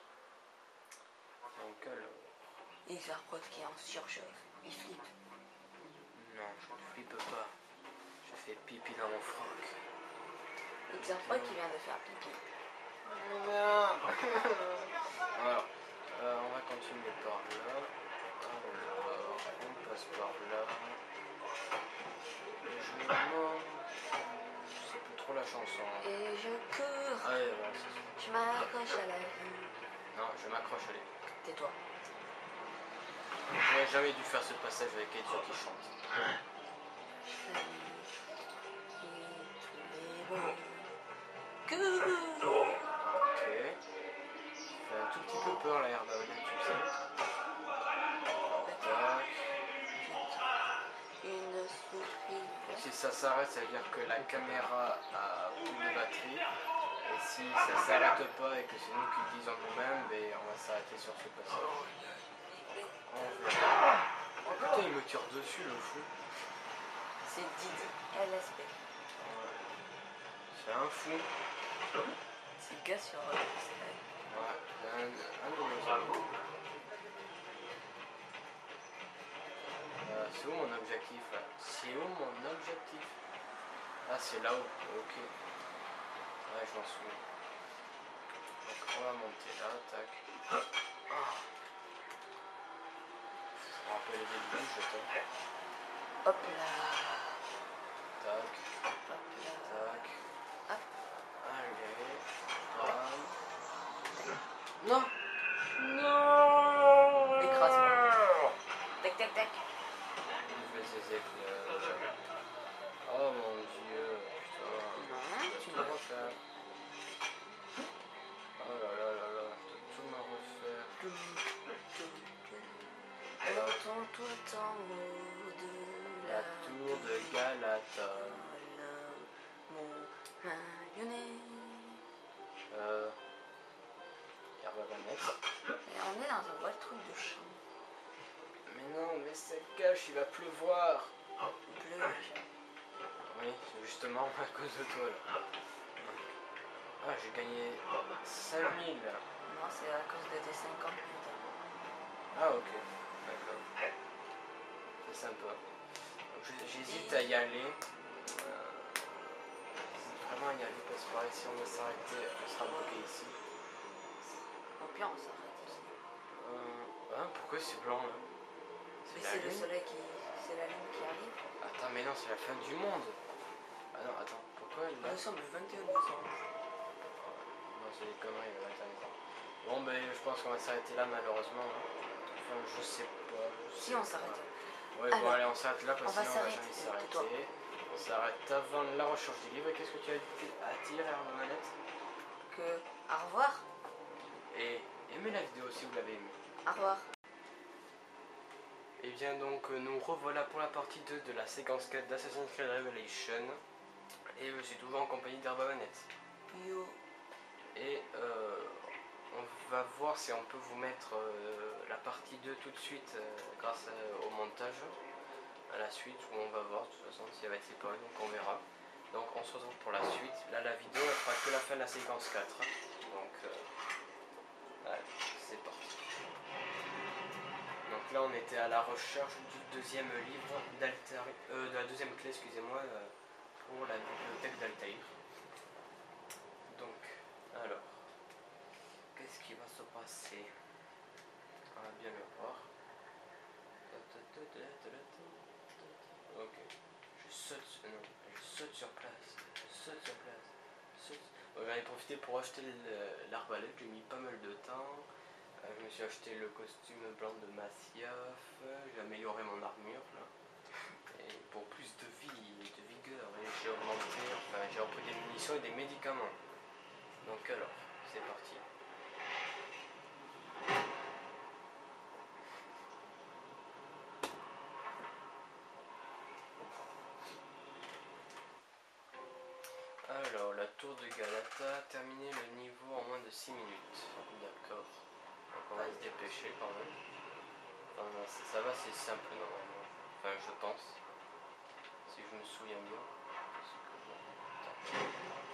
Donc alors. Et Zarprod qui est en surchauffe. Il flippe. Non, je ne flippe pas. Je fais pipi dans mon froc. Et Zarprod qui vient de faire pipi. Alors, euh, on va continuer par là. Alors, on passe par là. Et je me demande. C'est plus trop la chanson. Hein. Et je cours. Allez, voilà, c'est ça. Je m'accroche à la vie. Non, je m'accroche à lui. Tais-toi. J'aurais jamais dû faire ce passage avec Ezio qui chante. Que. Ok. Ça fait un tout petit peu peur là, si ça s'arrête, ça veut dire que la caméra a plus de batterie. Et si ça s'arrête pas et que c'est nous qui le disons nous-mêmes, ben on va s'arrêter sur ce passage. On verra. Oh putain, il me tire dessus le fou. C'est Didi, L S P. C'est un fou. C'est le gars sur euh, ouais, c'est un, un de nos amis. Euh, c'est où mon objectif là? C'est où mon objectif? Ah, c'est là-haut, ok. Ouais, je m'en souviens. Donc on va monter là, tac. Ah. Je me rappelle les débuts, je t'en. Hop là. Tac. Hop là. Tac. Hop. Allez. Bam. Non. Non. Écrase-moi. Tac tac tac. Je vais les éclairs. Oh mon dieu. Putain. Non, tu Je me vais refaire. Oh là là là là. Je dois tout me refaire. Entends tout en haut de La la tour de Galata. Mon mayonnaise. Euh. Herbe à mettre. Et on est dans un vrai truc de champ. Mais non, mais ça cache, il va pleuvoir. Bleu, déjà. Oui, c'est justement à cause de toi là. Ah, j'ai gagné cinq mille. Non, c'est à cause de tes cinquante minutes. Ah, ok. D'accord. C'est sympa. Donc, je- J'hésite à y aller. Euh, J'hésite vraiment à y aller parce que pareil, si on va s'arrêter, on sera bloqué ici. Au pire, on s'arrête ici. Euh, hein, pourquoi c'est blanc là? Mais la c'est le lune. soleil qui. C'est la lune qui arrive. Attends, mais non, c'est la fin du monde. Ah non, attends, pourquoi là? Nous sommes le vingt et un décembre. Non, c'est des conneries, le vingt et un. Bon, ben, je pense qu'on va s'arrêter là, malheureusement. Enfin, je sais pas. je Si sais on pas. s'arrête. Ouais, bon, Alors, allez, on s'arrête là parce on que va sinon on va s'arrêter, jamais tais-toi. s'arrêter. On s'arrête avant la recherche du livre. Qu'est-ce que tu as à dire, Herbe Manette? Que. Au revoir. Et aimez la vidéo si vous l'avez aimée. Au revoir. Et bien, donc, euh, nous revoilà pour la partie deux de la séquence quatre d'Assassin's Creed Revelation. Et je suis toujours en compagnie d'Herbe Manette. Yo. Et euh, on va voir si on peut vous mettre euh, la partie deux tout de suite euh, grâce à- au montage à la suite, où on va voir de toute façon si elle va être séparée, donc on verra. Donc on se retrouve pour la suite. Là la vidéo elle fera que la fin de la séquence quatre. hein. Donc euh, allez, c'est parti. Donc là on était à la recherche du deuxième livre d'Altair, euh, de la deuxième clé, excusez-moi, euh, pour la bibliothèque d'Altair. Donc, alors, qu'est-ce qui va se passer? On va bien le voir. Ok, je saute, euh, non, je saute sur place, je saute sur place, je saute. Bon, j'en ai profité pour acheter le- l'arbalète, j'ai mis pas mal de temps. Euh, je me suis acheté le costume blanc de Masyaf, j'ai amélioré mon armure là. Et pour plus de vie et de vigueur, et j'ai augmenté, enfin j'ai repris des munitions et des médicaments. Donc alors, c'est parti. Alors, la tour de Galata, terminer le niveau en moins de six minutes. D'accord. Donc on va se dépêcher quand même. Enfin, ça, ça va, c'est simple normalement. Enfin, je pense. Si je me souviens bien. Parce que bon, attends.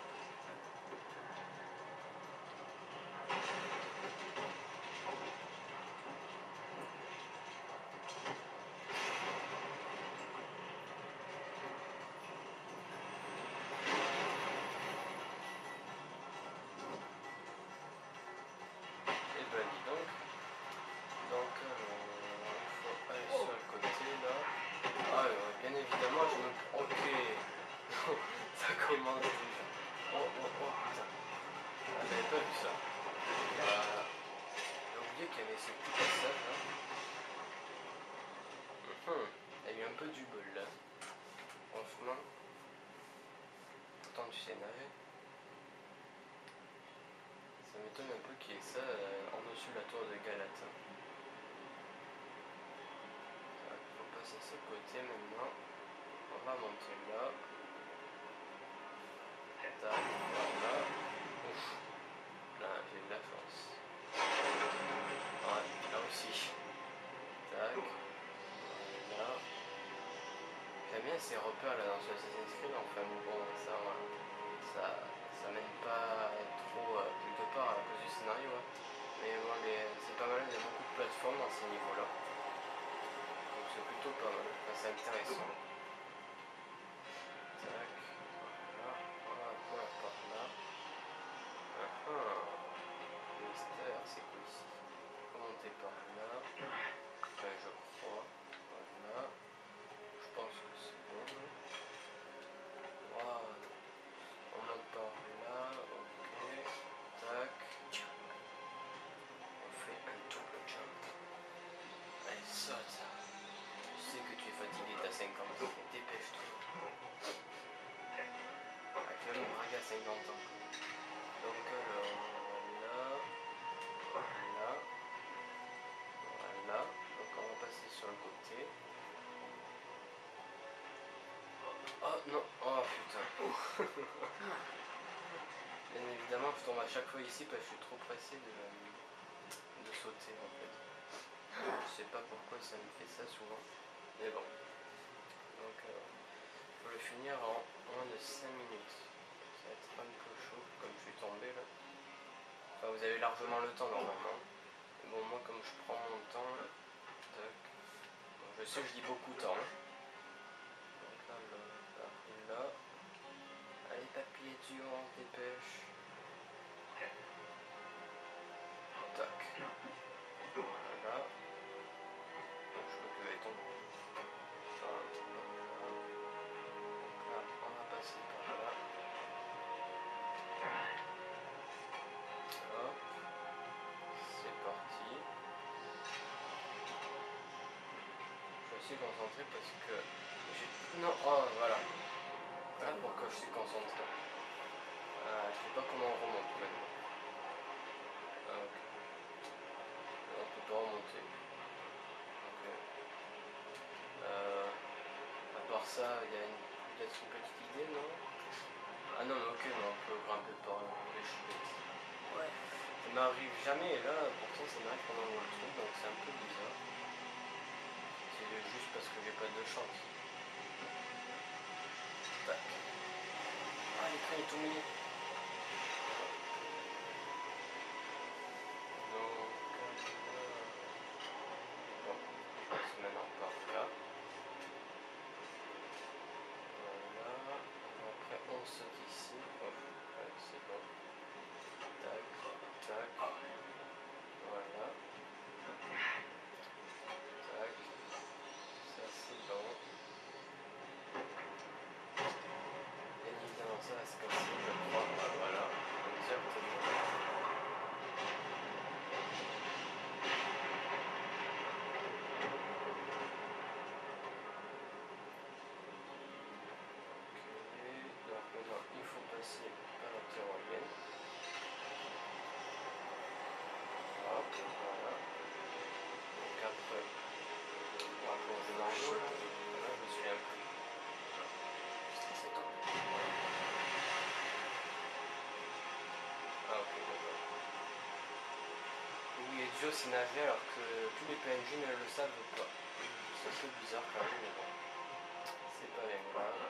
Et ben dis donc. Donc, euh, il faut aller sur le côté là. Ah, euh, bien évidemment, je me. Ok. Ça commence déjà. Oh, oh, oh, putain. Ah, j'avais pas vu ça. Euh, J'ai oublié qu'il y avait ces petits passages là. Mhm. Il y a eu un peu du bol là. Franchement. Pourtant, tu sais nager. Ça m'étonne un peu qu'il y ait ça euh, en dessus de la tour de Galata. Il faut passer à ce côté maintenant. On va va monter là. Tac, voilà. Ouf. Là, j'ai de la chance. Ouais, là aussi. Tac. Voilà. J'aime bien ces repères là dans ce Assassin's Creed, enfin bon, ça, ça, ça mène pas trop euh, quelque part à cause du scénario. Hein. Mais bon, les, c'est pas mal, il y a beaucoup de plateformes dans ces niveaux-là. Donc c'est plutôt pas mal, enfin, c'est intéressant. Tac, voilà, voilà, voilà, par là. Ah ah, mystère, c'est quoi ici? Remonter par là. Enfin, je crois. Voilà. Je pense que c'est bon. Voilà. On monte par là, ok. Tac. On fait un double jump. Allez, saute. Je sais que tu es fatigué, t'as cinquante ans. Dépêche-toi. Ah, tu vas me draguer à cinquante ans. Donc alors, là. Voilà. Voilà. Donc on va passer sur le côté. Oh non, oh putain. Bien évidemment, je tombe à chaque fois ici parce que je suis trop pressé de, de sauter en fait. Je sais pas pourquoi ça me fait ça souvent, mais bon. Donc, euh, faut le finir en moins de cinq minutes. Ça va être un peu chaud comme je suis tombé là. Enfin, vous avez largement le temps normalement. Mais bon, moi, comme je prends mon temps, tac. Bon, je sais que je dis beaucoup de temps. Hein. Donc là, là, là, là. Allez, papier dur, on se dépêche. Tac. Voilà. Je peux que être tombé. Voilà. Donc là, on va passer par là. Hop. C'est parti. Je suis concentré parce que j'ai... Non, oh voilà. Voilà pourquoi je suis concentré. Euh, je sais pas comment on remonte maintenant. Ah, ok. On peut pas remonter. Ok. Euh, à part ça, il y a une, peut-être une petite idée, non? Ah non, mais ok, mais on peut grimper par les cheveux. Ouais. Ça m'arrive jamais, et là, pourtant ça m'arrive pendant le truc, donc c'est un peu bizarre. C'est juste parce que j'ai pas de chance. Tac. Ah, l'écran est tout mignon. Donc, euh, bon, on passe maintenant par là. Voilà. Après, on saute ici. Oh, ouais, c'est bon. Tac, tac. Voilà. Tac. Ça, c'est bon. Bien évidemment, ça reste comme ça, je crois. Ah, voilà. Exactement. Donc maintenant il faut passer par la tyrolienne. Hop, voilà. Donc après, on va plonger dans l'eau. Là, je me souviens plus. C'est tombé. Ah ok, d'accord. Oui, et Dio s'est nagé alors que tous les P N J ne le savent pas. C'est un peu bizarre quand même, mais bon. C'est pas bien grave.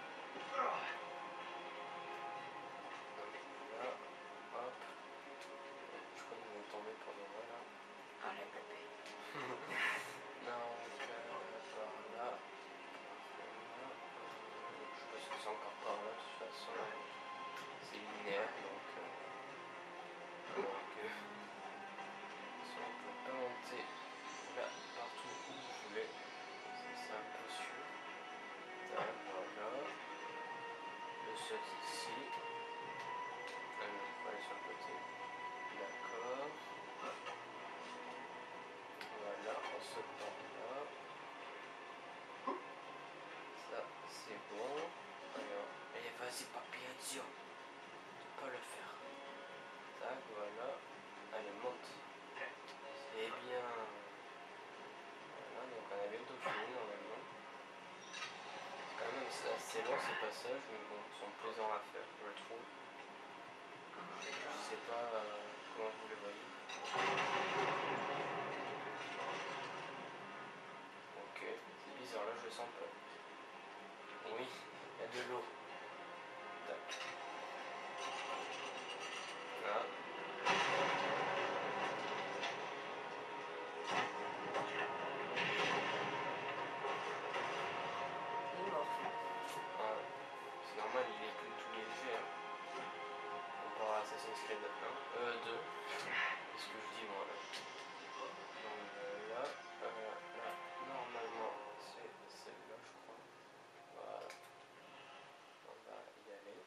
Là, hop. Je crois que je vais tomber pour de vrai là. Ah, la bébé. Donc, euh, par là. Par là. Je sais pas si c'est encore par là, de toute façon. C'est linéaire donc. Euh, donc euh, si on peut pas monter là partout où vous voulez. C'est un peu sûr. Tac, voilà. Le saute ici. Ah non, il faut aller sur le côté. D'accord. Voilà, on saute par là. Ça, c'est bon. Alors, allez, vas-y, papier, Dio. Tu peux pas le faire. Tac, voilà. Allez, monte. C'est bien. Voilà, donc on a bientôt fini normalement. C'est quand même assez assez long ces passages, mais bon, ils sont plaisants à faire, je le trouve. Je sais pas euh, comment vous les voyez. Ok, c'est bizarre, là je le sens pas. Oui, il y a de l'eau. Tac. Là. Il est mort. Ah, c'est normal, il est plus tout léger. Hein. On part à Assassin's Creed un, euh, deux. Qu'est-ce que je dis moi là? Donc euh, là, euh, là, normalement, c'est celle-là, je crois. Voilà. On va y aller.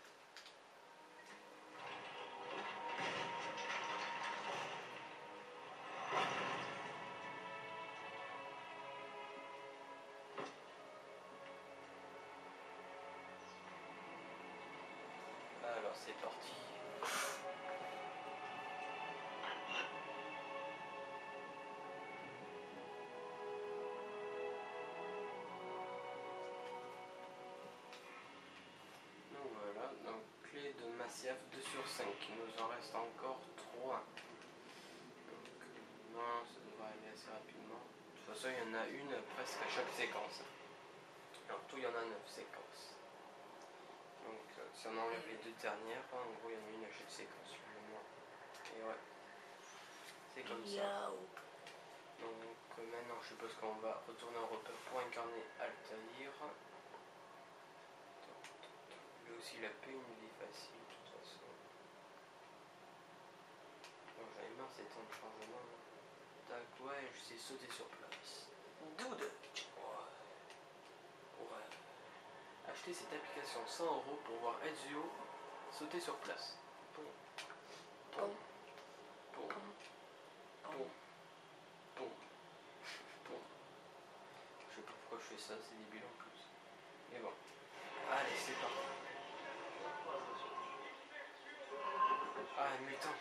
Alors c'est parti. Donc voilà, donc clé de Masyaf deux sur cinq, il nous en reste encore trois. Donc non, ça devrait aller assez rapidement. De toute façon il y en a une presque à chaque séquence. En tout il y en a neuf séquences. Donc euh, si on enlève les deux dernières, en gros il y en a une à chaque séquence. Et ouais, c'est comme ça. Donc euh, maintenant je suppose qu'on va retourner en repère pour incarner Altaïr. Lui aussi il a pas une vie facile de toute façon. Bon, j'avais marre ces temps de changement. Tac, ouais, je sais sauter sur place. Dude. Ouais. Pour euh, acheter cette application cent euros pour voir Ezio sauter sur place. Bon. Bon. Bon. Bon. Bon. Bon. Je sais pas pourquoi je fais ça, c'est débile en plus. Mais bon. Allez, c'est parti. Ah, mutant.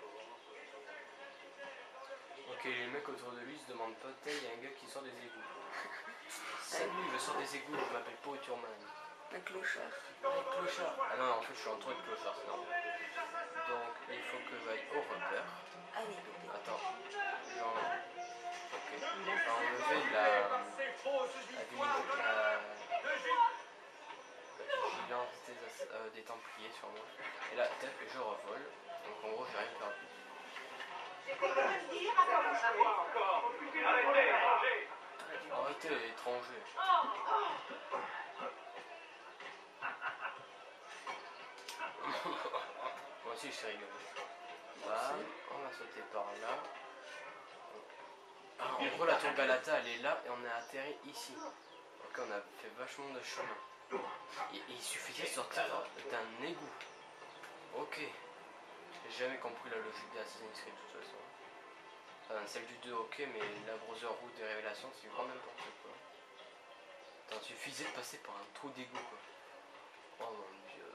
Ok, les mecs autour de lui se demandent pas, il y a un gars qui sort des égouts. Salut, je sors des égouts, je m'appelle Pau Turman. Un clochard. Un clochard. Ah non, en fait, je suis entouré de clochards, c'est normal. Donc, il faut que j'aille au repère. Allez, bébé. Attends. Genre. Ok. Je vais enlever la. La, la, la vigilance des, euh, des Templiers sur moi. Et là, tac, je revole. Donc, en gros, j'arrive vers lui. Arrêtez, étranger. Moi aussi, je suis rigolo. Voilà, on va sauter par là. Ah, en gros, la tour Galata, elle est là et on a atterri ici. Donc, on a fait vachement de chemin. Et, et il suffisait de sortir d'un égout. Ok. J'ai jamais compris la logique de Assassin's Creed de toute façon. Enfin, celle du deux, ok, mais la Brotherhood des révélations, c'est vraiment n'importe quoi. Attends, il suffisait de passer par un trou d'égout, quoi. Oh mon dieu.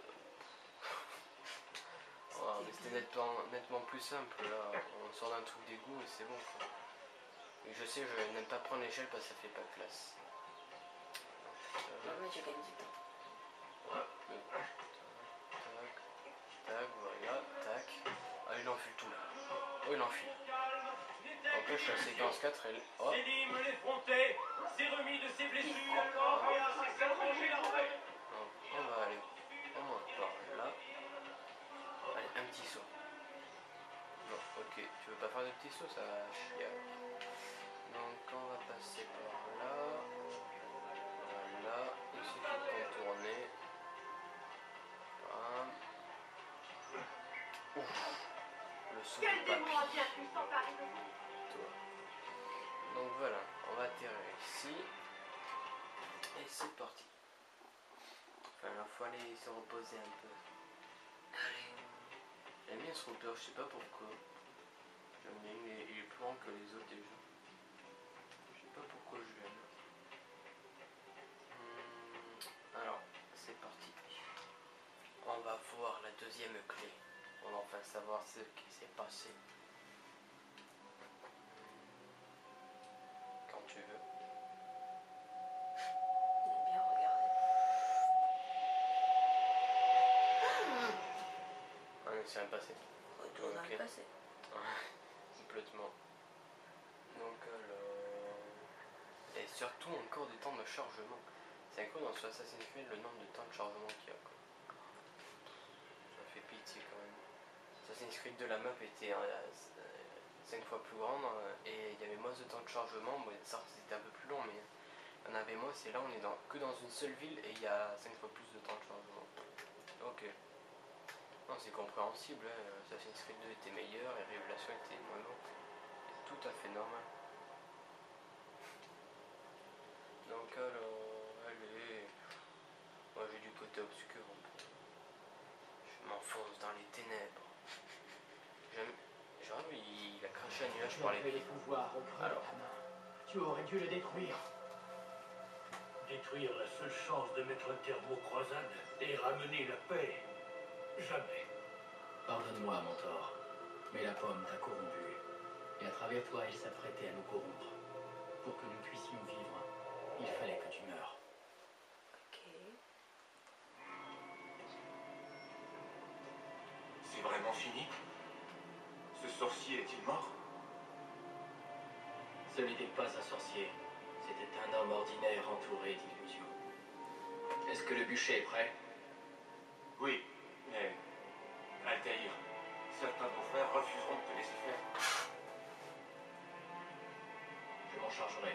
Oh, mais c'était nettement, nettement plus simple, là. On sort d'un trou d'égout et c'est bon, quoi. Et je sais, je n'aime pas prendre l'échelle parce que ça fait pas de place. Non, mais j'ai gagné du temps. Ouais. Tac, tac, voilà, tac. Ah, il enfile tout là. Oh, il enfile. Donc là, je suis à séquence quatre, elle. Oh. Sélim l'effronté s'est remis de ses blessures. Alors, c'est arrangé la fête. Donc, on va aller. On monte par là. Allez, un petit saut. Non, ok. Tu veux pas faire de petits sauts, ça va chier. Donc, on va passer par là. Voilà. Il suffit de contourner. Bam. Ouf. Le saut de papy. Donc voilà, on va atterrir ici. Et c'est parti. Enfin, il faut aller se reposer un peu. Allez. J'aime bien ce repère, je sais pas pourquoi. J'aime bien, il est, il est plus grand que les autres déjà. Je sais pas pourquoi je l'aime. Hum, alors, c'est parti. On va voir la deuxième clé. On va enfin savoir ce qui s'est passé. Quand tu veux. Il aime bien regarder. c'est un passé. Retour dans Ok. le passé. Complètement. Donc alors... Et surtout encore des temps de chargement. C'est incroyable dans ce Assassin's Creed le nombre de temps de chargement qu'il y a quoi. Ça fait pitié quand même. Assassin's Creed deux, la map était cinq fois plus grande euh, et il y avait moins de temps de chargement. Bon, certes c'était un peu plus long mais il y en avait moins. C'est là on est dans, que dans une seule ville et il y a cinq fois plus de temps de chargement. Ok. Non, c'est compréhensible, hein. Assassin's Creed deux était meilleur et Révélation était moins bon. C'est tout à fait normal. Donc alors, allez. Moi j'ai du côté obscur un peu. Je m'enfonce dans les ténèbres. J'aime. Genre il, il a craché un nuage par les pieds. Alors. Tu aurais dû le détruire. Détruire la seule chance de mettre un terme aux croisades et ramener la paix. Jamais. Pardonne-moi, mentor, mais la pomme t'a corrompu. Et à travers toi, elle s'apprêtait à nous corrompre. Pour que nous puissions vivre, il fallait que tu meurs. Ok. C'est vraiment fini? Ce sorcier est-il mort? Ce n'était pas un sorcier. C'était un homme ordinaire entouré d'illusions. Est-ce que le bûcher est prêt? Oui, mais... Altaïr, certains de nos frères refuseront de te laisser faire. Je m'en chargerai.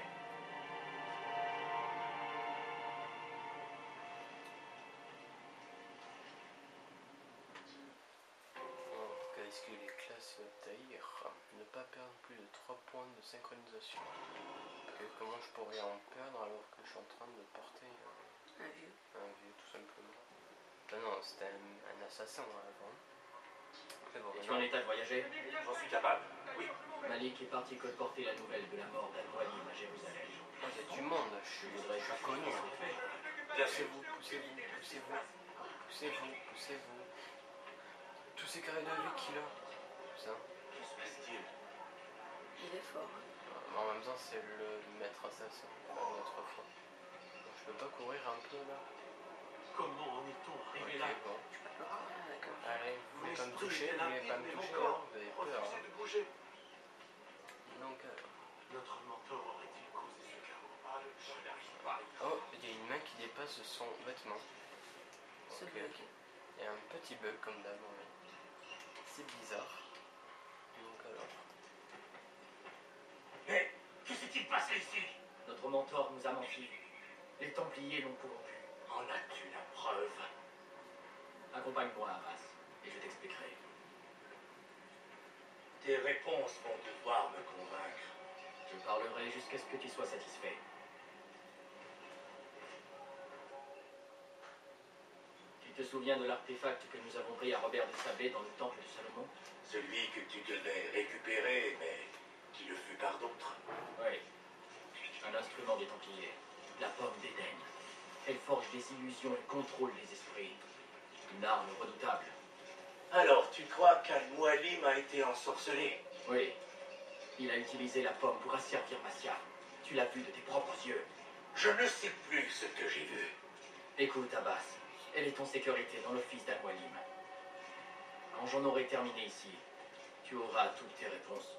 Donc, esquiver les classes Altaïr. Ne pas perdre plus de trois points de synchronisation. Ok, comment je pourrais en perdre alors que je suis en train de porter un, Un vieux. un vieux tout simplement. Ah non, c'était un, un assassin avant. C'est bon, Es-tu en état de voyager? J'en suis capable, oui. Malik est parti colporter la nouvelle de la mort d'Al-Walim à Jérusalem. Ah, c'est du monde, je suis, je suis connu. Poussez-vous, poussez-vous, poussez-vous, poussez-vous, poussez-vous. Tous ces carrés de vie qu'il a. Ça. Que se passe-t-il? Il est fort. En même temps, c'est le maître assassin, notre fois. Donc, je peux pas courir un peu là? Comment en est-on arrivé là? Ok, bon. Tu peux pas courir avec un vieux. Allez, vous voulez pas me toucher, vous voulez pas me toucher, alors vous avez peur. Hein. de bouger. Donc, euh... Notre mentor aurait-il causé ce chaos? Je n'arrive pas. oh, il y a une main qui dépasse son vêtement. Ce Ok. bug. Il y a un petit bug comme d'hab, mais c'est bizarre. Donc alors. Mais que s'est-il passé ici? Notre mentor nous a menti. Les Templiers l'ont corrompu. En as-tu la preuve? Accompagne-moi, Abbas, et je t'expliquerai. Tes réponses vont devoir me convaincre. Je parlerai jusqu'à ce que tu sois satisfait. Tu te souviens de l'artefact que nous avons pris à Robert de Sabé dans le temple de Salomon? Celui que tu devais récupérer, mais qui le fut par d'autres. Oui. Un instrument des Templiers. La pomme d'Éden. Elle forge des illusions et contrôle les esprits. Une arme redoutable. Alors, tu crois qu'Al-Mualim a été ensorcelé? Oui. Il a utilisé la pomme pour asservir Massia. Tu l'as vu de tes propres yeux. Je ne sais plus ce que j'ai vu. Écoute, Abbas. Elle est en sécurité dans l'office d'Al-Mualim. Quand j'en aurai terminé ici, tu auras toutes tes réponses.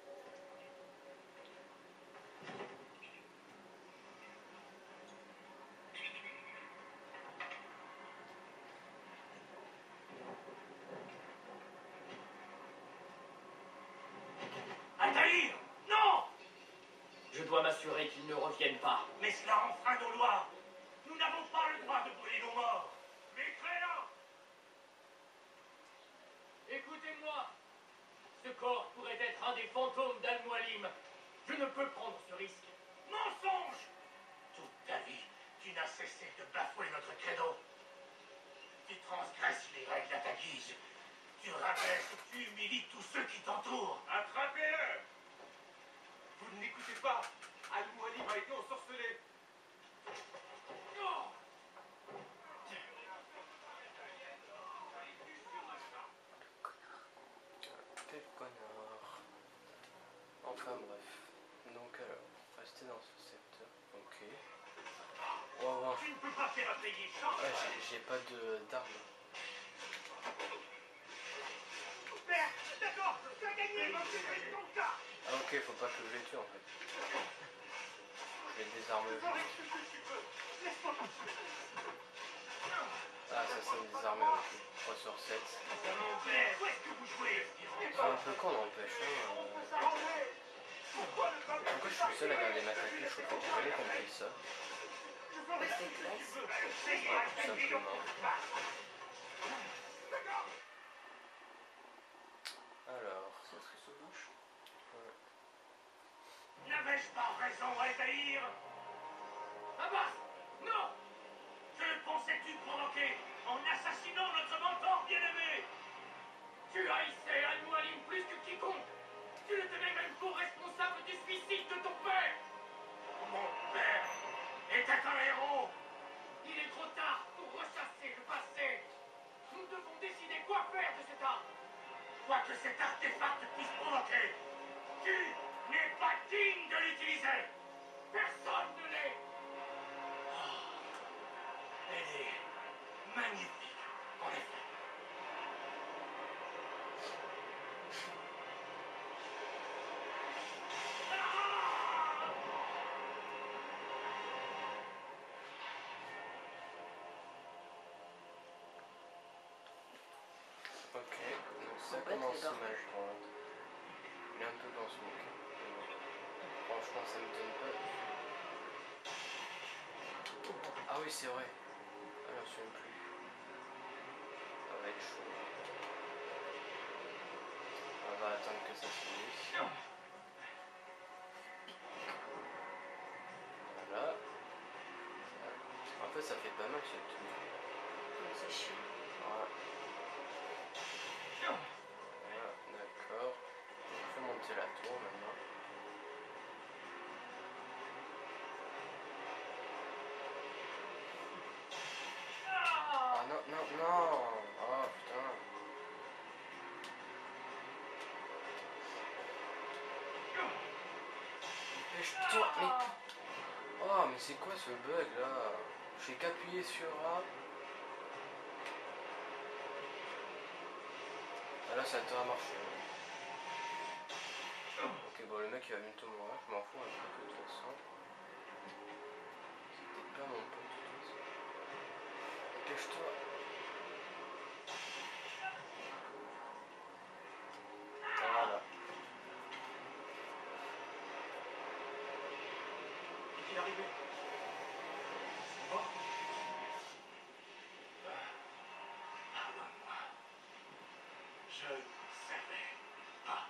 Altaïr! Non! Je dois m'assurer qu'ils ne reviennent pas. Mais cela enfreint nos lois. Nous n'avons pas le droit de brûler nos morts. Mais créons! Écoutez-moi. Ce corps pourrait être un des fantômes d'Al-Mualim. Je ne peux prendre ce risque. Mensonge! Toute ta vie, tu n'as cessé de bafouer notre credo. Tu transgresses les règles à ta guise. Tu rabaisses et tu humilies tous ceux qui t'entourent. Attrapez-le! Vous ne l'écoutez pas. Al-Mualim a été ensorcelé. Non! Quel connard. Enfin bref. Donc alors, rester dans ce secteur. Ok. Oh, oh. Tu ne peux pas faire payer. Change! Ouais, j'ai- j'ai pas de d'armes. T'as gagné, mon petit ton cas. Ah ok, faut pas que je les tue en fait. Je vais désarmer. Ah, ça c'est désarmé, ok. trois sur sept. Mon père, où est-ce que vous jouez? C'est un peu con, n'empêche. Hein. Pourquoi je suis le seul à garder ma tête? Je crois que j'ai jamais compris ça. C'est classe. Tout simplement. Alors. Ça serait so moche. Ouais. N'avais-je pas raison à ébahir? Abbas, non! Que pensais-tu provoquer en assassinant notre mentor bien-aimé? Tu haïssais Al-Mualim plus que quiconque. Tu le tenais même pour responsable du suicide de ton père. Mon père était un héros. Il est trop tard pour ressasser le passé. Nous devons décider quoi faire de cet arme. Quoi que cet artefact puisse provoquer, tu n'es pas digne de l'utiliser. Personne ne l'est. Oh, elle est magnifique, en effet. Ok, donc ça commence mal pour l'autre. Il est un peu dans ce bouc. Franchement, ça me donne pas. Ah oui, c'est vrai. Ah non, je ne plus. Ça va être chaud. On va attendre que ça finisse. Voilà. En fait, ça fait pas mal ce truc. C'est chiant. Voilà. Voilà, d'accord. Il faut monter la tour maintenant. Ah non, non, non. Oh putain. Dépêche-toi, mais... Oh, mais c'est quoi ce bug là? J'ai qu'appuyé sur A. Ah là, ça a marché. Ok, bon, le mec il va bientôt mourir, je m'en fous un peu de toute façon. C'était pas mon pote de toute façon. Dépêche-toi. Voilà. Est-il arrivé? Oh. Pardonne-moi. Je ne savais pas.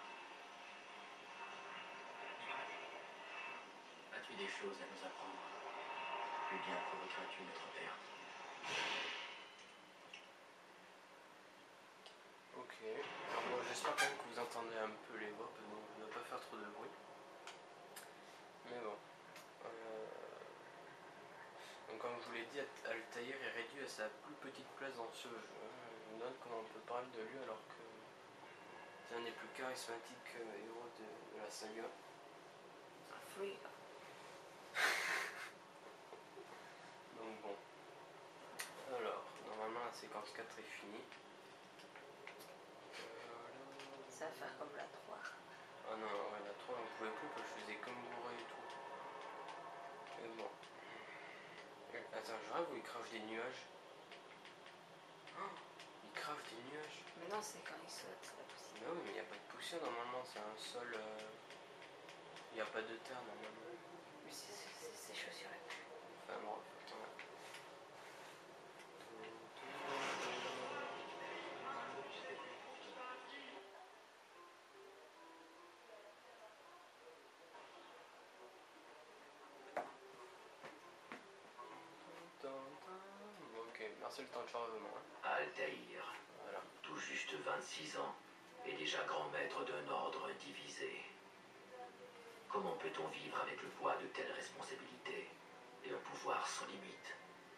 As-tu des choses à nous apprendre? Plus bien provoqueras-tu notre père? Ok. Alors bon, j'espère quand même que vous entendez un peu les voix, parce qu'on ne va pas faire trop de bruit. Mais bon. Euh... Donc comme je vous l'ai dit, Altaïr est réduit à sa plus petite place dans ce jeu. Je me demande comment on peut parler de lui alors que c'est un des plus charismatiques héros de, de la saga. Free. Donc bon. Alors, normalement la séquence quatre est finie. Ça va faire comme la trois. Ah non, ouais, la trois on pouvait plus parce que je faisais comme bourré et tout. Mais bon. Attends, je rêve où il crache des nuages. Oh, il crache des nuages. Mais non, c'est quand il saute, c'est pas possible. Mais oui, mais il n'y a pas de poussière normalement, c'est un sol. Il euh... n'y a pas de terre normalement. Mais c'est ses chaussures là. Enfin bon, attends. Ok, merci le temps de chargement. Hein. Altaïr, Voilà. tout juste vingt-six ans, et déjà grand maître d'un ordre divisé. Comment peut-on vivre avec le poids de telles responsabilités et un pouvoir sans limite?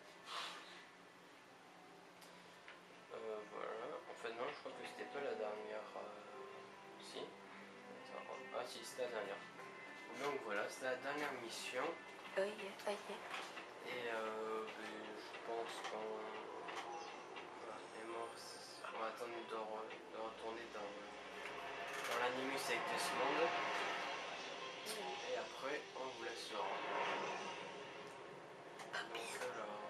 Euh, voilà. En fait, non, je crois que c'était pas la dernière. Euh... Si. Attends. Ah, si, c'était la dernière. Donc voilà, c'était la dernière mission. Oh yeah, oh yeah. Et euh, je pense qu'on voilà, est mort. On va attendre de, re... de retourner dans, quitter ce monde. Et après, on vous laissera. Alors,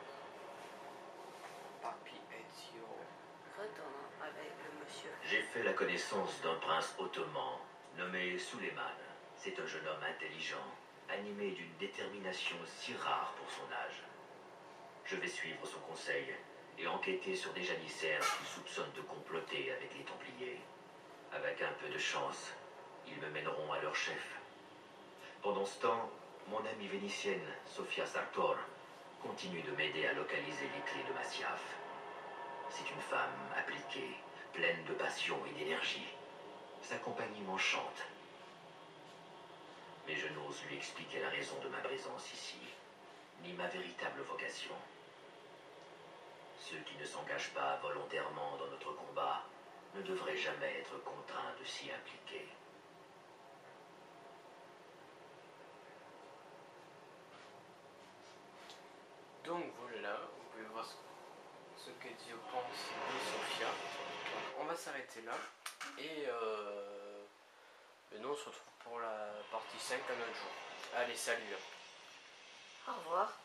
Papy Ezio. Retournons avec le monsieur. J'ai fait la connaissance d'un prince ottoman nommé Suleiman. C'est un jeune homme intelligent, animé d'une détermination si rare pour son âge. Je vais suivre son conseil et enquêter sur des janissaires qui soupçonnent de comploter avec les Templiers. Avec un peu de chance, ils me mèneront à leur chef. Pendant ce temps, mon amie vénitienne, Sofia Sartor, continue de m'aider à localiser les clés de Masyaf. C'est une femme appliquée, pleine de passion et d'énergie. Sa compagnie m'enchante. Mais je n'ose lui expliquer la raison de ma présence ici, ni ma véritable vocation. Ceux qui ne s'engagent pas volontairement dans notre combat ne devraient jamais être contraints de s'y impliquer. Donc voilà, vous pouvez voir ce, ce qu'Ezio pense de Sofia. Donc on va s'arrêter là. Et euh, nous on se retrouve pour la partie cinq à notre jour. Allez, salut. Au revoir.